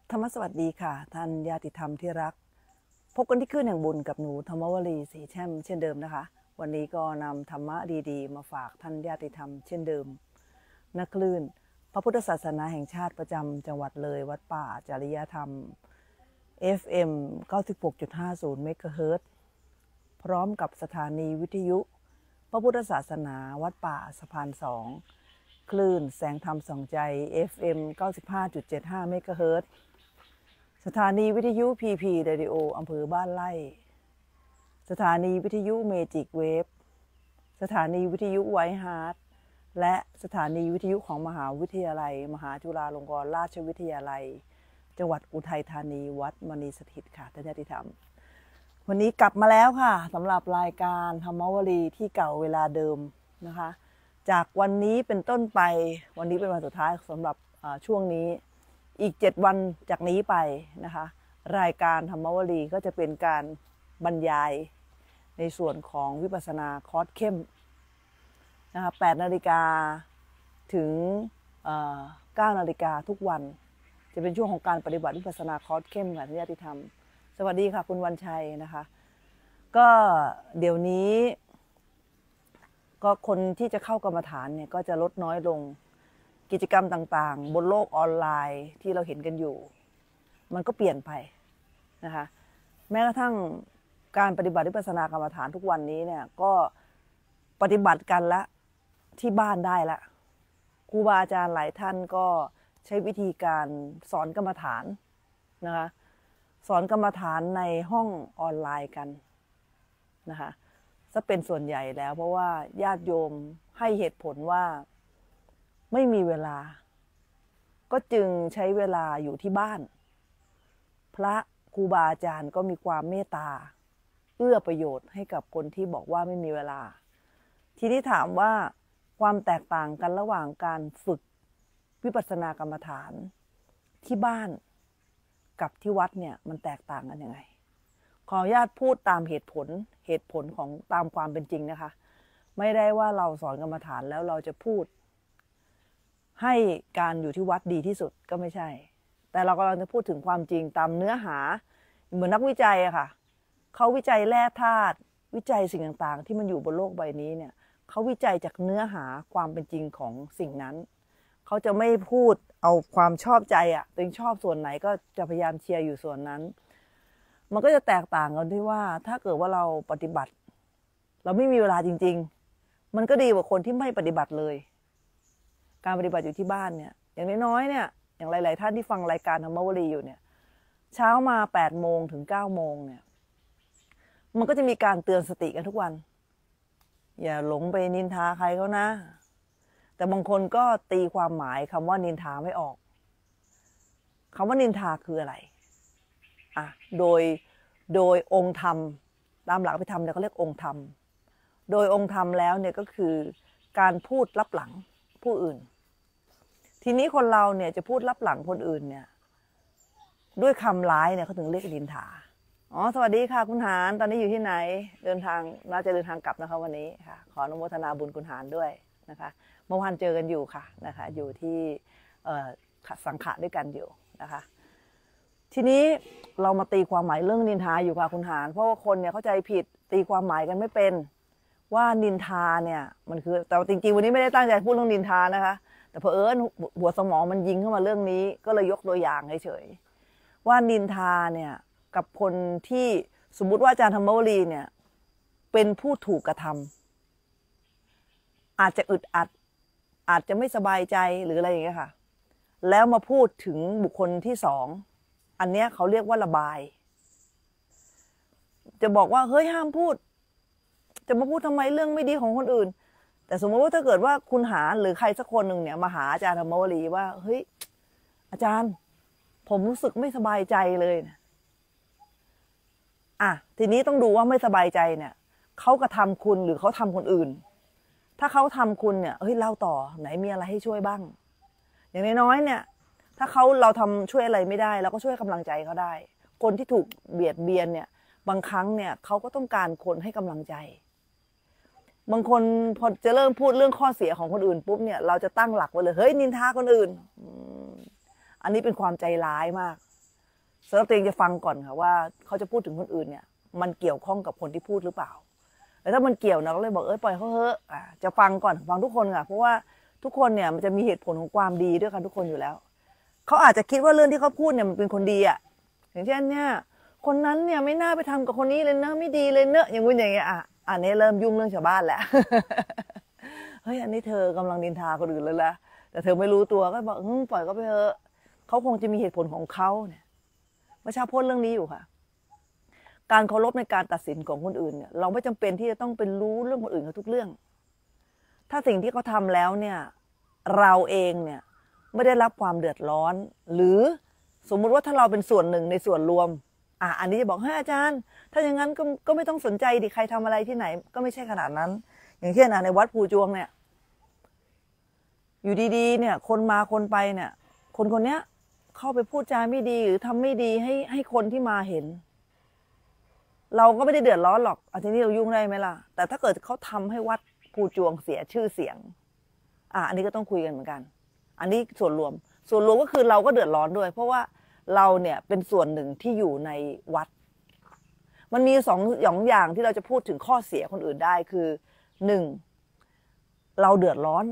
ธรรมสวัสดีค่ะท่านญาติธรรมที่รักพบกันที่คลื่นแห่งบุญกับหนูธรรมวลีศรีแช่มเช่นเดิมนะคะวันนี้ก็นำธรรมะดีๆมาฝากท่านญาติธรรมเช่นเดิมณคลื่นพระพุทธศาสนาแห่งชาติประจำจังหวัดเลยวัดป่าจริยธรรม FM 96.50 เมกะเฮิรตซ์พร้อมกับสถานีวิทยุพระพุทธศาสนาวัดป่าสะพานสองคลื่นแสงธรรมส่องใจ FM 95.75 เมกะเฮิรตซ์สถานีวิทยุ PP Radio อำเภอบ้านไร่สถานีวิทยุเมจิกเวฟสถานีวิทยุไวท์ฮาร์ทและสถานีวิทยุของมหาวิทยาลัยมหาจุฬาลงกรณราชวิทยาลัยจังหวัดอุทัยธานีวัดมณีสถิตค่ะท่านญาติธรรมวันนี้กลับมาแล้วค่ะสำหรับรายการธรรมวลีที่เก่าเวลาเดิมนะคะจากวันนี้เป็นต้นไปวันนี้เป็นวันสุดท้ายสำหรับช่วงนี้อีก7 วันจากนี้ไปนะคะรายการธรรมวลีก็จะเป็นการบรรยายในส่วนของวิปัสสนาคอร์สเข้มนะคะ8 นาฬิกาถึง9 นาฬิกาทุกวันจะเป็นช่วงของการปฏิบัติวิปัสสนาคอร์สเข้มค่ะท่านญาติธรรมสวัสดีค่ะคุณวันชัยนะคะก็เดี๋ยวนี้ก็คนที่จะเข้ากรรมฐานเนี่ยก็จะลดน้อยลงกิจกรรมต่างๆบนโลกออนไลน์ที่เราเห็นกันอยู่มันก็เปลี่ยนไปนะคะแม้กระทั่งการปฏิบัติวิปัสสนากรรมฐานทุกวันนี้เนี่ยก็ปฏิบัติกันละที่บ้านได้ละครูบาอาจารย์หลายท่านก็ใช้วิธีการสอนกรรมฐานนะคะสอนกรรมฐานในห้องออนไลน์กันนะคะจะเป็นส่วนใหญ่แล้วเพราะว่าญาติโยมให้เหตุผลว่าไม่มีเวลาก็จึงใช้เวลาอยู่ที่บ้านพระครูบาอาจารย์ก็มีความเมตตาเอื้อประโยชน์ให้กับคนที่บอกว่าไม่มีเวลาทีนี้ถามว่าความแตกต่างกันระหว่างการฝึกวิปัสสนากรรมฐานที่บ้านกับที่วัดเนี่ยมันแตกต่างกันยังไงขออนุญาตพูดตามเหตุผลของตามความเป็นจริงนะคะไม่ได้ว่าเราสอนกรรมฐานแล้วเราจะพูดให้การอยู่ที่วัดดีที่สุดก็ไม่ใช่แต่เรากำลังจะพูดถึงความจริงตามเนื้อหาเหมือนนักวิจัยอะค่ะเขาวิจัยแร่ธาตุวิจัยสิ่งต่างๆที่มันอยู่บนโลกใบนี้เนี่ยเขาวิจัยจากเนื้อหาความเป็นจริงของสิ่งนั้นเขาจะไม่พูดเอาความชอบใจอะตัวเองชอบส่วนไหนก็จะพยายามเชียร์อยู่ส่วนนั้นมันก็จะแตกต่างกันที่ว่าถ้าเกิดว่าเราปฏิบัติเราไม่มีเวลาจริงๆมันก็ดีกว่าคนที่ไม่ปฏิบัติเลยการปฏิบัติอยู่ที่บ้านเนี่ยอย่างน้อยๆเนี่ยอย่างหลายๆท่านที่ฟังรายการธรรมวลีอยู่เนี่ยเช้ามา8 โมงถึง9 โมงเนี่ยมันก็จะมีการเตือนสติกันทุกวันอย่าหลงไปนินทาใครเขานะแต่บางคนก็ตีความหมายคำว่านินทาไม่ออกคำว่านินทาคืออะไรโดยองค์ธรรมตามหลักอภิธรรมเนี่ยเขาเรียกองค์ธรรมโดยองค์ธรรมแล้วเนี่ยก็คือการพูดลับหลังผู้อื่นทีนี้คนเราเนี่ยจะพูดลับหลังคนอื่นเนี่ยด้วยคำร้ายเนี่ยเขาถึงเรียกนินทาสวัสดีค่ะคุณหานตอนนี้อยู่ที่ไหนเดินทางน่าจะเดินทางกลับนะคะวันนี้ค่ะขออนุโมทนาบุญคุณหานด้วยนะคะเมื่อวานเจอกันอยู่ค่ะนะคะอยู่ที่สังขะด้วยกันอยู่นะคะทีนี้เรามาตีความหมายเรื่องนินทาอยู่ค่ะคุณหานเพราะว่าคนเนี่ยเข้าใจผิดตีความหมายกันไม่เป็นว่านินทาเนี่ยมันคือแต่จริงๆวันนี้ไม่ได้ตั้งใจพูดเรื่องนินทานะคะแต่เผอิญหัวสมองมันยิงเข้ามาเรื่องนี้ก็เลยยกตัวอย่างเฉยๆว่านินทาเนี่ยกับคนที่สมมุติว่าอาจารย์ธรรมวลีเนี่ยเป็นผู้ถูกกระทำอาจจะอึดอัดอาจจะไม่สบายใจหรืออะไรอย่างเงี้ยค่ะแล้วมาพูดถึงบุคคลที่สองอันเนี้ยเขาเรียกว่าระบายจะบอกว่าเฮ้ยห้ามพูดจะมาพูดทำไมเรื่องไม่ดีของคนอื่นแต่สมมติว่าถ้าเกิดว่าคุณหาหรือใครสักคนหนึ่งเนี่ยมาหาอาจารย์ธรรมวลีว่าเฮ้ยอาจารย์ผมรู้สึกไม่สบายใจเลยนะทีนี้ต้องดูว่าไม่สบายใจเนี่ยเขากระทำคุณหรือเขาทำคนอื่นถ้าเขาทำคุณเนี่ยเฮ้ยเล่าต่อไหนมีอะไรให้ช่วยบ้างอย่างน้อยๆเนี่ยถ้าเราทำช่วยอะไรไม่ได้เราก็ช่วยกำลังใจเขาได้คนที่ถูกเบียดเบียนเนี่ยบางครั้งเนี่ยเขาก็ต้องการคนให้กำลังใจบางคนพอจะเริ่มพูดเรื่องข้อเสียของคนอื่นปุ๊บเนี่ยเราจะตั้งหลักไว้เลยเฮ้ยนินทาคนอื่นอันนี้เป็นความใจร้ายมากสำหรับตัวเองจะฟังก่อนค่ะว่าเขาจะพูดถึงคนอื่นเนี่ยมันเกี่ยวข้องกับคนที่พูดหรือเปล่าแต่ถ้ามันเกี่ยวนะเราเลยบอกปล่อยเขาเถอะจะฟังก่อนฟังทุกคนค่ะเพราะว่าทุกคนเนี่ยมันจะมีเหตุผลของความดีด้วยกันทุกคนอยู่แล้วเขาอาจจะคิดว่าเรื่องที่เขาพูดเนี่ยมันเป็นคนดีอ่ะอย่างเช่นเนี่ยคนนั้นเนี่ยไม่น่าไปทำกับคนนี้เลยเนอะไม่ดีเลยเนอะอย่างงู้นอย่างเงี้ยอันนี้เริ่มยุ่งเรื่องชาวบ้านแล้ว เฮ้ยอันนี้เธอกำลังนินทาคนอื่นเลยละแต่เธอไม่รู้ตัวก็บอกปล่อยเขาไปเถอะเขาคงจะมีเหตุผลของเขาเนี่ยเมื่อเช้าพูดเรื่องนี้อยู่ค่ะการเคารพในการตัดสินของคนอื่นเนี่ยเราไม่จำเป็นที่จะต้องเป็นรู้เรื่องคนอื่นเขาทุกเรื่องถ้าสิ่งที่เขาทำแล้วเนี่ยเราเองเนี่ยไม่ได้รับความเดือดร้อนหรือสมมุติว่าถ้าเราเป็นส่วนหนึ่งในส่วนรวมอันนี้จะบอกให้อาจารย์ถ้าอย่างนั้นก็ไม่ต้องสนใจดิใครทำอะไรที่ไหนก็ไม่ใช่ขนาดนั้นอย่างเช่นในวัดภูจวงเนี่ยอยู่ดีๆเนี่ยคนมาคนไปเนี่ยคนเนี้ยเข้าไปพูดจาไม่ดีหรือทำไม่ดีให้คนที่มาเห็นเราก็ไม่ได้เดือดร้อนหรอกทีนี้เรายุ่งได้ไหมล่ะแต่ถ้าเกิดเขาทำให้วัดภูจวงเสียชื่อเสียงอันนี้ก็ต้องคุยกันเหมือนกันอันนี้ส่วนรวมก็คือเราก็เดือดร้อนด้วยเพราะว่าเราเนี่ยเป็นส่วนหนึ่งที่อยู่ในวัดมันมีสองอย่างที่เราจะพูดถึงข้อเสียคนอื่นได้คือ1เราเดือดร้อน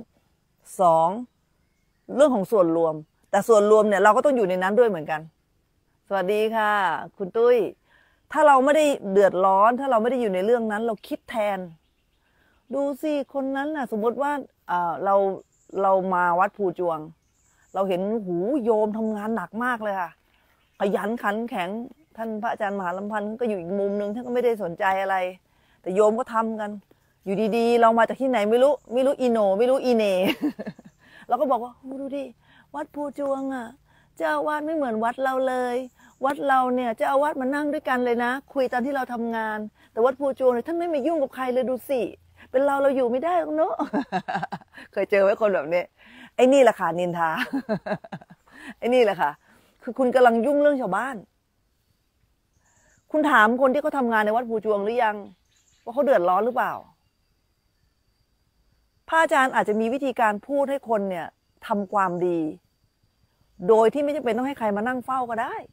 2เรื่องของส่วนรวมแต่ส่วนรวมเนี่ยเราก็ต้องอยู่ในนั้นด้วยเหมือนกันสวัสดีค่ะคุณตุ้ยถ้าเราไม่ได้เดือดร้อนถ้าเราไม่ได้อยู่ในเรื่องนั้นเราคิดแทนดูสิคนนั้นน่ะสมมติว่าเรามาวัดภูจวงเราเห็นหูโยมทำงานหนักมากเลยค่ะขยันขันแข็งท่านพระอาจารย์มหาลัมพันธ์ก็อยู่อีกมุมนึงท่านก็ไม่ได้สนใจอะไรแต่โยมก็ทำกันอยู่ดีๆเรามาจากที่ไหนไม่รู้อีโนไม่รู้อีเน เราก็บอกว่าดูดิวัดภูจวงเจ้าอาวาสไม่เหมือนวัดเราเลยวัดเราเนี่ยเจ้าอาวาสมานั่งด้วยกันเลยนะคุยตอนที่เราทำงานแต่วัดภูจวงเนี่ยท่านไม่มายุ่งกับใครเลยดูสิเป็นเราอยู่ไม่ได้หรอกเนอะ เคยเจอไหมคนแบบนี้ไอ้นี่แหละค่ะนินทา ไอ้นี่แหละค่ะคือคุณกำลังยุ่งเรื่องชาวบ้านคุณถามคนที่เขาทำงานในวัดภูจวงหรือยังว่าเขาเดือดร้อนหรือเปล่าพระอาจารย์อาจจะมีวิธีการพูดให้คนเนี่ยทำความดีโดยที่ไม่จำเป็นต้องให้ใครมานั่งเฝ้าก็ได้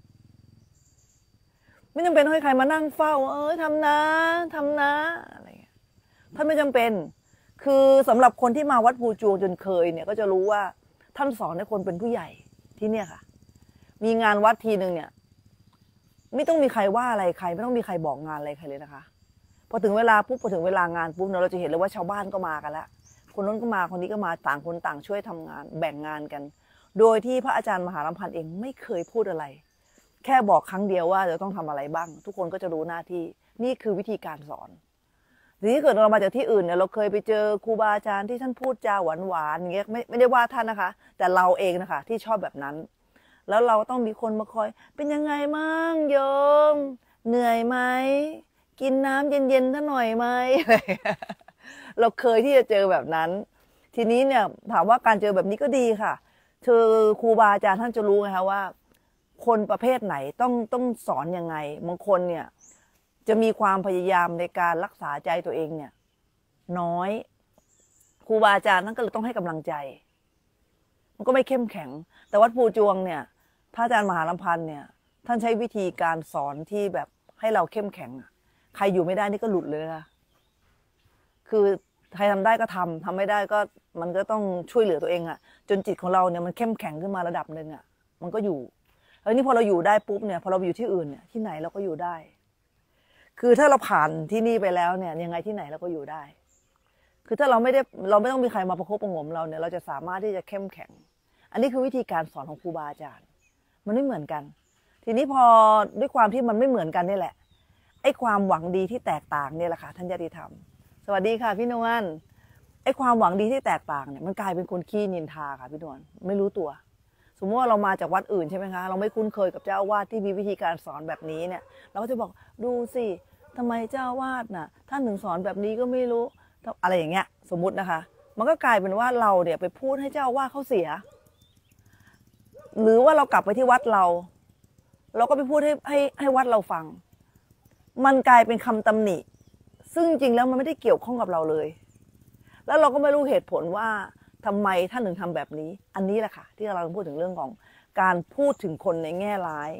ไม่จำเป็นต้องให้ใครมานั่งเฝ้าทำนะอะไรเงี้ยท่านไม่จำเป็นคือสำหรับคนที่มาวัดภูจวงจนเคยเนี่ยก็จะรู้ว่าท่านสอนให้คนเป็นผู้ใหญ่ที่เนี่ยค่ะมีงานวัดทีนึงเนี่ยไม่ต้องมีใครว่าอะไรใครไม่ต้องมีใครบอกงานอะไรใครเลยนะคะพอถึงเวลาปุ๊บพอถึงเวลางานปุ๊บเราจะเห็นเลยว่าชาวบ้านก็มากันแล้วคนนู้นก็มาคนนี้ก็มาต่างคนต่างช่วยทำงานแบ่งงานกันโดยที่พระอาจารย์มหาลัมพันธ์เองไม่เคยพูดอะไรแค่บอกครั้งเดียวว่าจะต้องทำอะไรบ้างทุกคนก็จะรู้หน้าที่นี่คือวิธีการสอนทีนี้เกิดเรามาจากที่อื่นเนี่ยเราเคยไปเจอครูบาอาจารย์ที่ท่านพูดจาหวานๆอย่างเงี้ยไม่ได้ว่าท่านนะคะแต่เราเองนะคะที่ชอบแบบนั้นแล้วเราต้องมีคนมาคอยเป็นยังไงมั่งโยมเหนื่อยไหมกินน้ำเย็นๆท่าหน่อยไหม เราเคยที่จะเจอแบบนั้นทีนี้เนี่ยถามว่าการเจอแบบนี้ก็ดีค่ะครูบาอาจารย์ท่านจะรู้ไงคะว่าคนประเภทไหนต้องสอนยังไงบางคนเนี่ยจะมีความพยายามในการรักษาใจตัวเองเนี่ยน้อยครูบาอาจารย์ท่านก็เลยต้องให้กำลังใจมันก็ไม่เข้มแข็งแต่วัดภูจวงเนี่ยพระอาจารย์มหาลัมพันธ์เนี่ยท่านใช้วิธีการสอนที่แบบให้เราเข้มแข็งใครอยู่ไม่ได้นี่ก็หลุดเลยนะคือใครทำได้ก็ทำไม่ได้ก็มันก็ต้องช่วยเหลือตัวเองจนจิตของเราเนี่ยมันเข้มแข็งขึ้นมาระดับหนึ่งมันก็อยู่แล้วนี่พอเราอยู่ได้ปุ๊บเนี่ยพอเราอยู่ที่อื่นเนี่ยที่ไหนเราก็อยู่ได้คือถ้าเราผ่านที่นี่ไปแล้วเนี่ยยังไงที่ไหนเราก็อยู่ได้คือถ้าเราไม่ต้องมีใครมาประคบประงมเราเนี่ยเราจะสามารถที่จะเข้มแข็งอันนี้คือวิธีการสอนของครูบาอาจารย์มันไม่เหมือนกันทีนี้พอด้วยความที่มันไม่เหมือนกันนี่แหละไอ้ความหวังดีที่แตกต่างเนี่ยแหละค่ะท่านญาติธรรมสวัสดีค่ะพี่นวลไอ้ความหวังดีที่แตกต่างเนี่ยมันกลายเป็นคนขี้นินทาค่ะพี่นวลไม่รู้ตัวสมมติว่าเรามาจากวัดอื่นใช่ไหมคะเราไม่คุ้นเคยกับเจ้าอาวาสที่มีวิธีการสอนแบบนี้เนี่ยเราก็จะบอกดูสิทำไมเจ้าอาวาสน่ะท่านถึงสอนแบบนี้ก็ไม่รู้อะไรอย่างเงี้ยสมมุตินะคะมันก็กลายเป็นว่าเราเนี่ยไปพูดให้เจ้าอาวาสเขาเสียหรือว่าเรากลับไปที่วัดเราก็ไปพูดให้วัดเราฟังมันกลายเป็นคำตำหนิซึ่งจริงแล้วมันไม่ได้เกี่ยวข้องกับเราเลยแล้วเราก็ไม่รู้เหตุผลว่าทำไมท่านถึงทำแบบนี้อันนี้แหละค่ะที่เราพูดถึงเรื่องของการพูดถึงคนในแง่ร้าย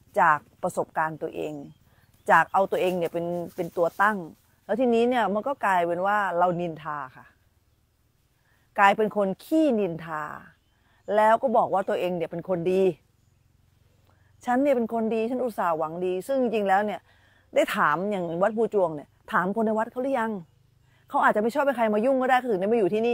จากประสบการณ์ตัวเองจากเอาตัวเองเนี่ยเป็นตัวตั้งแล้วทีนี้เนี่ยมันก็กลายเป็นว่าเรานินทาค่ะกลายเป็นคนขี้นินทาแล้วก็บอกว่าตัวเองเนี่ยเป็นคนดีฉันเนี่ยเป็นคนดีฉันอุตส่าห์หวังดีซึ่งจริงๆแล้วเนี่ยได้ถามอย่างวัดภูจวงเนี่ยถามคนในวัดเขาหรือยังเขาอาจจะไม่ชอบให้ใครมายุ่งก็ได้ถึงได้มาอยู่ที่นี่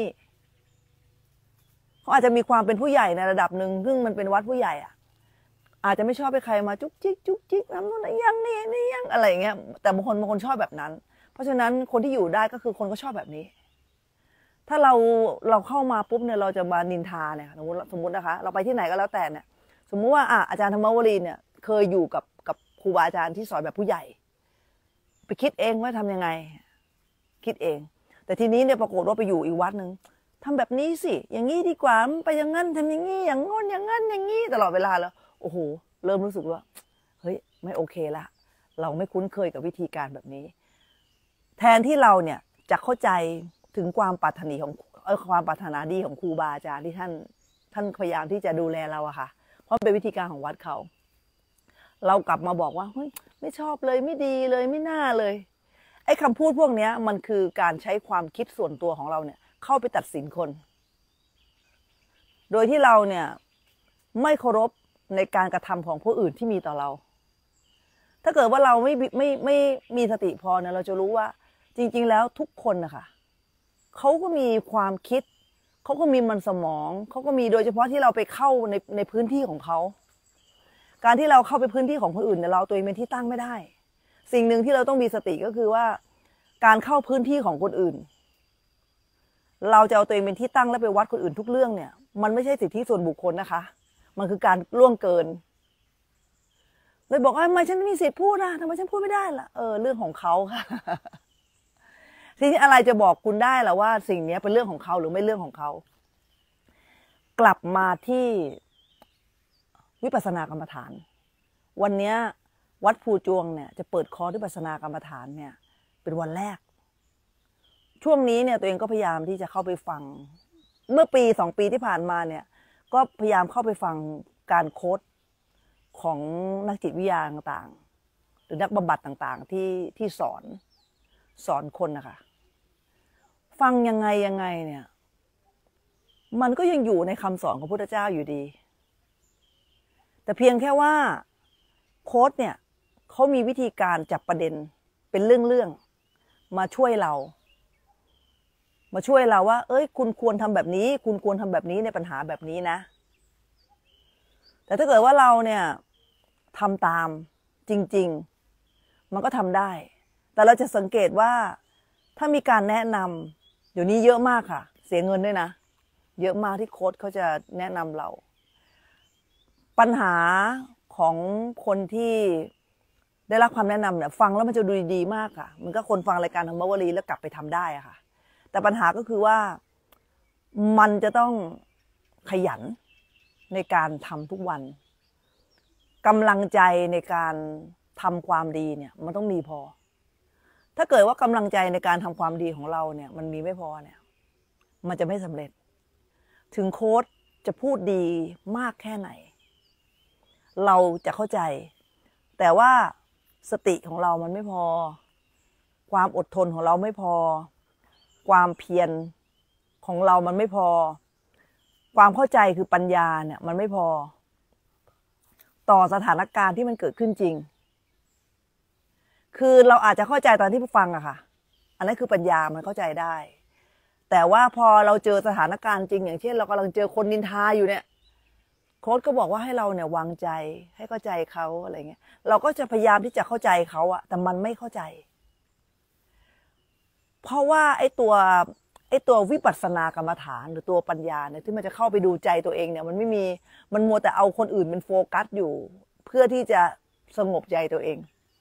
เขาอาจจะมีความเป็นผู้ใหญ่ในระดับหนึ่งซึ่งมันเป็นวัดผู้ใหญ่อ่ะอาจจะไม่ชอบให้ใครมาจุกจิกจุกจิกน้ำนู่นยังนี่ยังอะไรอย่างเงี้ยแต่บางคนชอบแบบนั้นเพราะฉะนั้นคนที่อยู่ได้ก็คือคนก็ชอบแบบนี้ถ้าเราเข้ามาปุ๊บเนี่ยเราจะมานินทาเนี่ยสมมตินะคะเราไปที่ไหนก็แล้วแต่เนี่ยสมมุติว่าอาจารย์ธรรมวรีเนี่ยเคยอยู่กับครูบาอาจารย์ที่สอนแบบผู้ใหญ่ไปคิดเองว่าทำยังไงคิดเองแต่ทีนี้เนี่ยปรากฏว่าไปอยู่อีกวัดหนึ่งทำแบบนี้สิอย่างนี้ดีกว่าไปอย่างนั้นทำอย่างนี้อย่างง้นอย่างนั้นอย่างนี้ตลอดเวลาแล้วโอ้โหเริ่มรู้สึกว่าเฮ้ยไม่โอเคละเราไม่คุ้นเคยกับวิธีการแบบนี้แทนที่เราเนี่ยจะเข้าใจถึงความปรารถนาดีของครูบาอาจารย์ที่ท่านพยายามที่จะดูแลเราอะค่ะเพราะเป็นวิธีการของวัดเขาเรากลับมาบอกว่าเฮ้ยไม่ชอบเลยไม่ดีเลยไม่น่าเลยไอ้คำพูดพวกนี้มันคือการใช้ความคิดส่วนตัวของเราเนี่ยเข้าไปตัดสินคนโดยที่เราเนี่ยไม่เคารพในการกระทำของผู้อื่นที่มีต่อเราถ้าเกิดว่าเราไม่มีสติพอเนี่ยเราจะรู้ว่าจริงๆแล้วทุกคนนะคะเขาก็มีความคิดเขาก็มีมันสมองเขาก็มีโดยเฉพาะที่เราไปเข้าในพื้นที่ของเขาการที่เราเข้าไปพื้นที่ของคนอื่นเนี่ยเราตัวเองเป็นที่ตั้งไม่ได้สิ่งหนึ่งที่เราต้องมีสติก็คือว่าการเข้าพื้นที่ของคนอื่นเราจะเอาตัวเองเป็นที่ตั้งแล้วไปวัดคนอื่นทุกเรื่องเนี่ยมันไม่ใช่สิทธิส่วนบุคคลนะคะมันคือการล่วงเกินเลยบอกว่าทำไมฉันไม่มีสิทธิพูดนะทำไมฉันพูดไม่ได้ล่ะเรื่องของเขาค่ะทีนี้อะไรจะบอกคุณได้ล่ะว่าสิ่งนี้เป็นเรื่องของเขาหรือไม่เรื่องของเขากลับมาที่วิปัสสนากรรมฐานวันนี้วัดภูจวงเนี่ยจะเปิดคอร์สวิปัสสนากรรมฐานเนี่ยเป็นวันแรกช่วงนี้เนี่ยตัวเองก็พยายามที่จะเข้าไปฟังเมื่อปี2 ปีที่ผ่านมาเนี่ยก็พยายามเข้าไปฟังการโค้ชของนักจิตวิทยาต่างๆหรือนักบำบัดต่างๆที่สอนคนนะคะฟังยังไงเนี่ยมันก็ยังอยู่ในคำสอนของพระพุทธเจ้าอยู่ดีแต่เพียงแค่ว่าโค้ชเนี่ยเขามีวิธีการจับประเด็นเป็นเรื่องมาช่วยเราว่าคุณควรทำแบบนี้คุณควรทำแบบนี้ในปัญหาแบบนี้นะแต่ถ้าเกิดว่าเราเนี่ยทำตามจริงๆมันก็ทำได้แต่เราจะสังเกตว่าถ้ามีการแนะนำเดี๋ยวนี้เยอะมากค่ะเสียเงินด้วยนะเยอะมากที่โค้ชเขาจะแนะนำเราปัญหาของคนที่ได้รับความแนะนำเนี่ยฟังแล้วมันจะดูดีมากค่ะมันก็คนฟังรายการธรรมวลีแล้วกลับไปทำได้อะค่ะแต่ปัญหาก็คือว่ามันจะต้องขยันในการทำทุกวันกำลังใจในการทำความดีเนี่ยมันต้องมีพอถ้าเกิดว่ากำลังใจในการทำความดีของเราเนี่ยมันมีไม่พอเนี่ยมันจะไม่สำเร็จถึงโค้ชจะพูดดีมากแค่ไหนเราจะเข้าใจแต่ว่าสติของเรามันไม่พอความอดทนของเราไม่พอความเพียรของเรามันไม่พอความเข้าใจคือปัญญาเนี่ยมันไม่พอต่อสถานการณ์ที่มันเกิดขึ้นจริงคือเราอาจจะเข้าใจตอนที่ฟังอะค่ะอันนั้นคือปัญญามันเข้าใจได้แต่ว่าพอเราเจอสถานการณ์จริงอย่างเช่นเรากำลังเจอคนนินทาอยู่เนี่ยโค้ชก็บอกว่าให้เราเนี่ยวางใจให้เข้าใจเขาอะไรเงี้ยเราก็จะพยายามที่จะเข้าใจเขาอะแต่มันไม่เข้าใจเพราะว่าไอ้ตัววิปัสสนากรรมฐานหรือตัวปัญญาเนี่ยที่มันจะเข้าไปดูใจตัวเองเนี่ยมันไม่มีมันมัวแต่เอาคนอื่นเป็นโฟกัสอยู่เพื่อที่จะสงบใจตัวเอง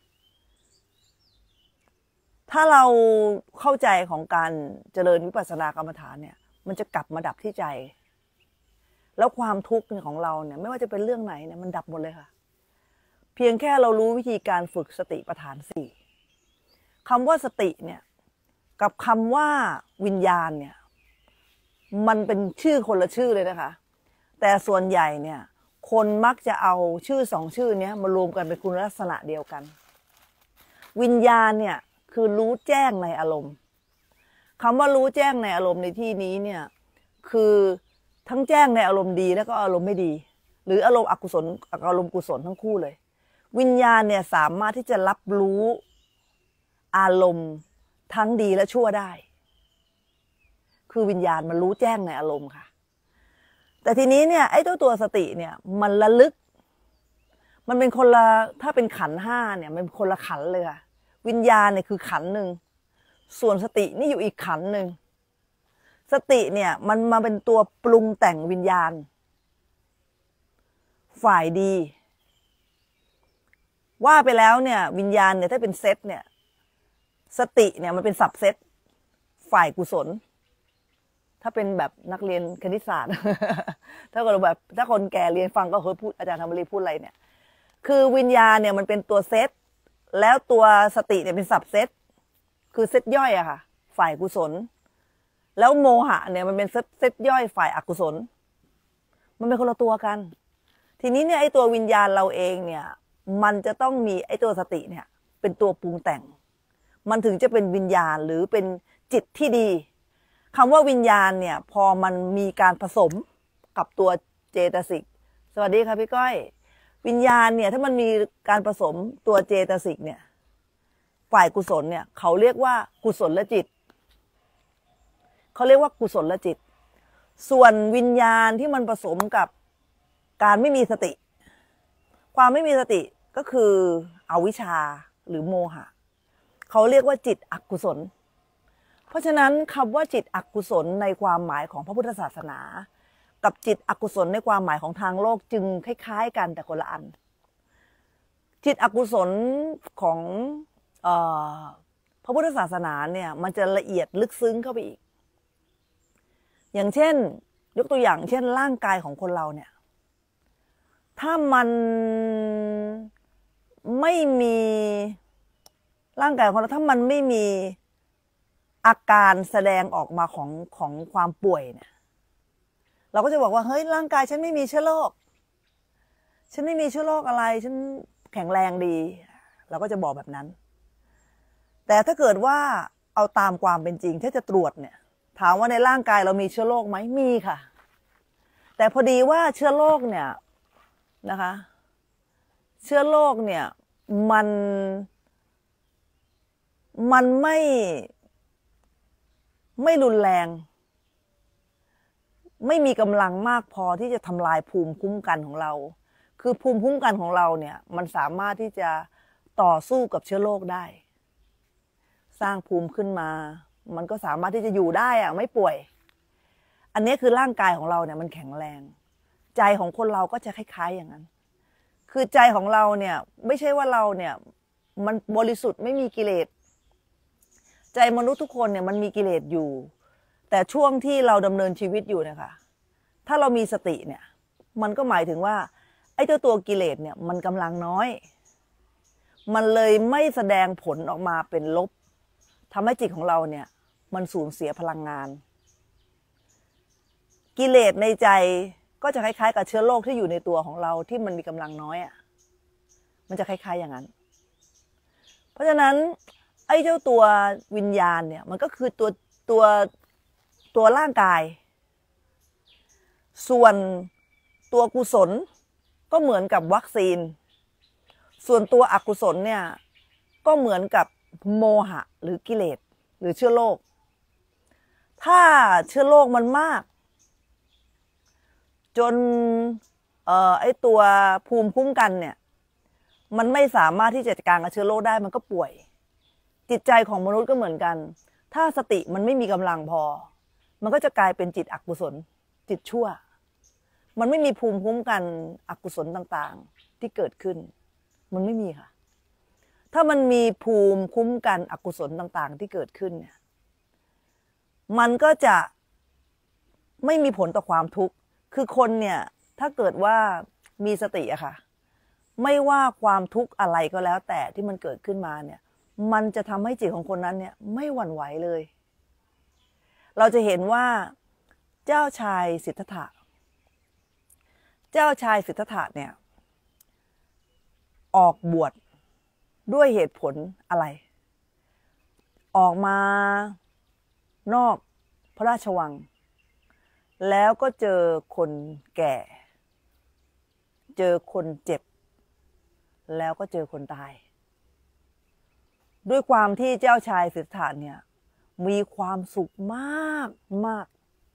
ถ้าเราเข้าใจของการเจริญวิปัสสนากรรมฐานเนี่ยมันจะกลับมาดับที่ใจแล้วความทุกข์ของเราเนี่ยไม่ว่าจะเป็นเรื่องไหนเนี่ยมันดับหมดเลยค่ะเพียงแค่เรารู้วิธีการฝึกสติปัฏฐาน4คำว่าสติเนี่ยกับคำว่าวิญญาณเนี่ยมันเป็นชื่อคนละชื่อเลยนะคะแต่ส่วนใหญ่เนี่ยคนมักจะเอาชื่อสองชื่อนี้มารวมกันเป็นคุณลักษณะเดียวกันวิญญาณเนี่ยคือรู้แจ้งในอารมณ์คำว่ารู้แจ้งในอารมณ์ในที่นี้เนี่ยคือทั้งแจ้งในอารมณ์ดีแล้วก็อารมณ์ไม่ดีหรืออารมณ์อกุศลอารมณ์กุศลทั้งคู่เลยวิญญาณเนี่ยสามารถที่จะรับรู้อารมณ์ทั้งดีและชั่วได้คือวิญญาณมันรู้แจ้งในอารมณ์ค่ะแต่ทีนี้เนี่ยไอ้ตัวสติเนี่ยมันระลึกมันเป็นคนละถ้าเป็นขันธ์ห้าเนี่ยมันเป็นคนละขันธ์เลยค่ะวิญญาณเนี่ยคือขันธ์หนึ่งส่วนสตินี่อยู่อีกขันธ์หนึ่งสติเนี่ยมันมาเป็นตัวปรุงแต่งวิญญาณฝ่ายดีว่าไปแล้วเนี่ยวิญญาณเนี่ยถ้าเป็นเซตเนี่ยสติเนี่ยมันเป็นสับเซตฝ่ายกุศลถ้าเป็นแบบนักเรียนคณิตศาสตร์ ถ้าคนแบบถ้าคนแก่เรียนฟังก็เคยพูดอาจารย์ธรรมรีพูดอะไรเนี่ยคือวิญญาณเนี่ยมันเป็นตัวเซตแล้วตัวสติเนี่ยเป็นสับเซตคือเซตย่อยอะค่ะฝ่ายกุศลแล้วโมหะเนี่ยมันเป็นเซตย่อยฝ่ายอกุศลมันเป็นคนละตัวกันทีนี้เนี่ยไอ้ตัววิญญาณเราเองเนี่ยมันจะต้องมีไอ้ตัวสติเนี่ยเป็นตัวปรุงแต่งมันถึงจะเป็นวิญญาณหรือเป็นจิตที่ดีคำว่าวิญญาณเนี่ยพอมันมีการผสมกับตัวเจตสิกสวัสดีค่ะพี่ก้อยวิญญาณเนี่ยถ้ามันมีการผสมตัวเจตสิกเนี่ยฝ่ายกุศลเนี่ยเขาเรียกว่ากุศลจิตเขาเรียกว่ากุศลจิตส่วนวิญญาณที่มันผสมกับการไม่มีสติความไม่มีสติก็คืออวิชชาหรือโมหะเขาเรียกว่าจิตอกุศลเพราะฉะนั้นคำว่าจิตอกุศลในความหมายของพระพุทธศาสนากับจิตอกุศลในความหมายของทางโลกจึงคล้ายๆกันแต่คนละอันจิตอกุศลของพระพุทธศาสนาเนี่ยมันจะละเอียดลึกซึ้งเข้าไปอีกอย่างเช่นยกตัวอย่างเช่นร่างกายของคนเราเนี่ยถ้ามันไม่มีร่างกายของเราถ้ามันไม่มีอาการแสดงออกมาของความป่วยเนี่ยเราก็จะบอกว่าเฮ้ยร่างกายฉันไม่มีเชื้อโรคฉันไม่มีเชื้อโรคอะไรฉันแข็งแรงดีเราก็จะบอกแบบนั้นแต่ถ้าเกิดว่าเอาตามความเป็นจริงถ้าจะตรวจเนี่ยถามว่าในร่างกายเรามีเชื้อโรคไหมมีค่ะแต่พอดีว่าเชื้อโรคเนี่ยนะคะเชื้อโรคเนี่ยมันไม่รุนแรงไม่มีกำลังมากพอที่จะทำลายภูมิคุ้มกันของเราคือภูมิคุ้มกันของเราเนี่ยมันสามารถที่จะต่อสู้กับเชื้อโรคได้สร้างภูมิขึ้นมามันก็สามารถที่จะอยู่ได้อะไม่ป่วยอันนี้คือร่างกายของเราเนี่ยมันแข็งแรงใจของคนเราก็จะคล้ายๆอย่างนั้นคือใจของเราเนี่ยไม่ใช่ว่าเราเนี่ยมันบริสุทธิ์ไม่มีกิเลสใจมนุษย์ทุกคนเนี่ยมันมีกิเลสอยู่แต่ช่วงที่เราดำเนินชีวิตอยู่นะคะถ้าเรามีสติเนี่ยมันก็หมายถึงว่าไอ้เจ้าตัวกิเลสเนี่ยมันกำลังน้อยมันเลยไม่แสดงผลออกมาเป็นลบทำให้จิตของเราเนี่ยมันสูญเสียพลังงานกิเลสในใจก็จะคล้ายๆกับเชื้อโรคที่อยู่ในตัวของเราที่มันมีกำลังน้อยอ่ะมันจะคล้ายๆอย่างนั้นเพราะฉะนั้นไอ้เจ้าตัววิญญาณเนี่ยมันก็คือตัวร่างกายส่วนตัวกุศลก็เหมือนกับวัคซีนส่วนตัวอกุศลเนี่ยก็เหมือนกับโมหะหรือกิเลสหรือเชื้อโรคถ้าเชื้อโรคมันมากจนไอ้ตัวภูมิคุ้มกันเนี่ยมันไม่สามารถที่จะจัดการกับเชื้อโรคได้มันก็ป่วยจิตใจของมนุษย์ก็เหมือนกันถ้าสติมันไม่มีกำลังพอมันก็จะกลายเป็นจิตอกุศลจิตชั่วมันไม่มีภูมิคุ้มกันอกุศลต่างๆที่เกิดขึ้นมันไม่มีค่ะถ้ามันมีภูมิคุ้มกันอกุศลต่างๆที่เกิดขึ้นเนี่ยมันก็จะไม่มีผลต่อความทุกข์คือคนเนี่ยถ้าเกิดว่ามีสติอะค่ะไม่ว่าความทุกข์อะไรก็แล้วแต่ที่มันเกิดขึ้นมาเนี่ยมันจะทำให้จิตของคนนั้นเนี่ยไม่หวั่นไหวเลยเราจะเห็นว่าเจ้าชายสิทธัตถะเจ้าชายสิทธัตถะเนี่ยออกบวชด้วยเหตุผลอะไร ออกมานอกพระราชวังแล้วก็เจอคนแก่เจอคนเจ็บแล้วก็เจอคนตายด้วยความที่เจ้าชายสิทธัตถะเนี่ยมีความสุขมากมาก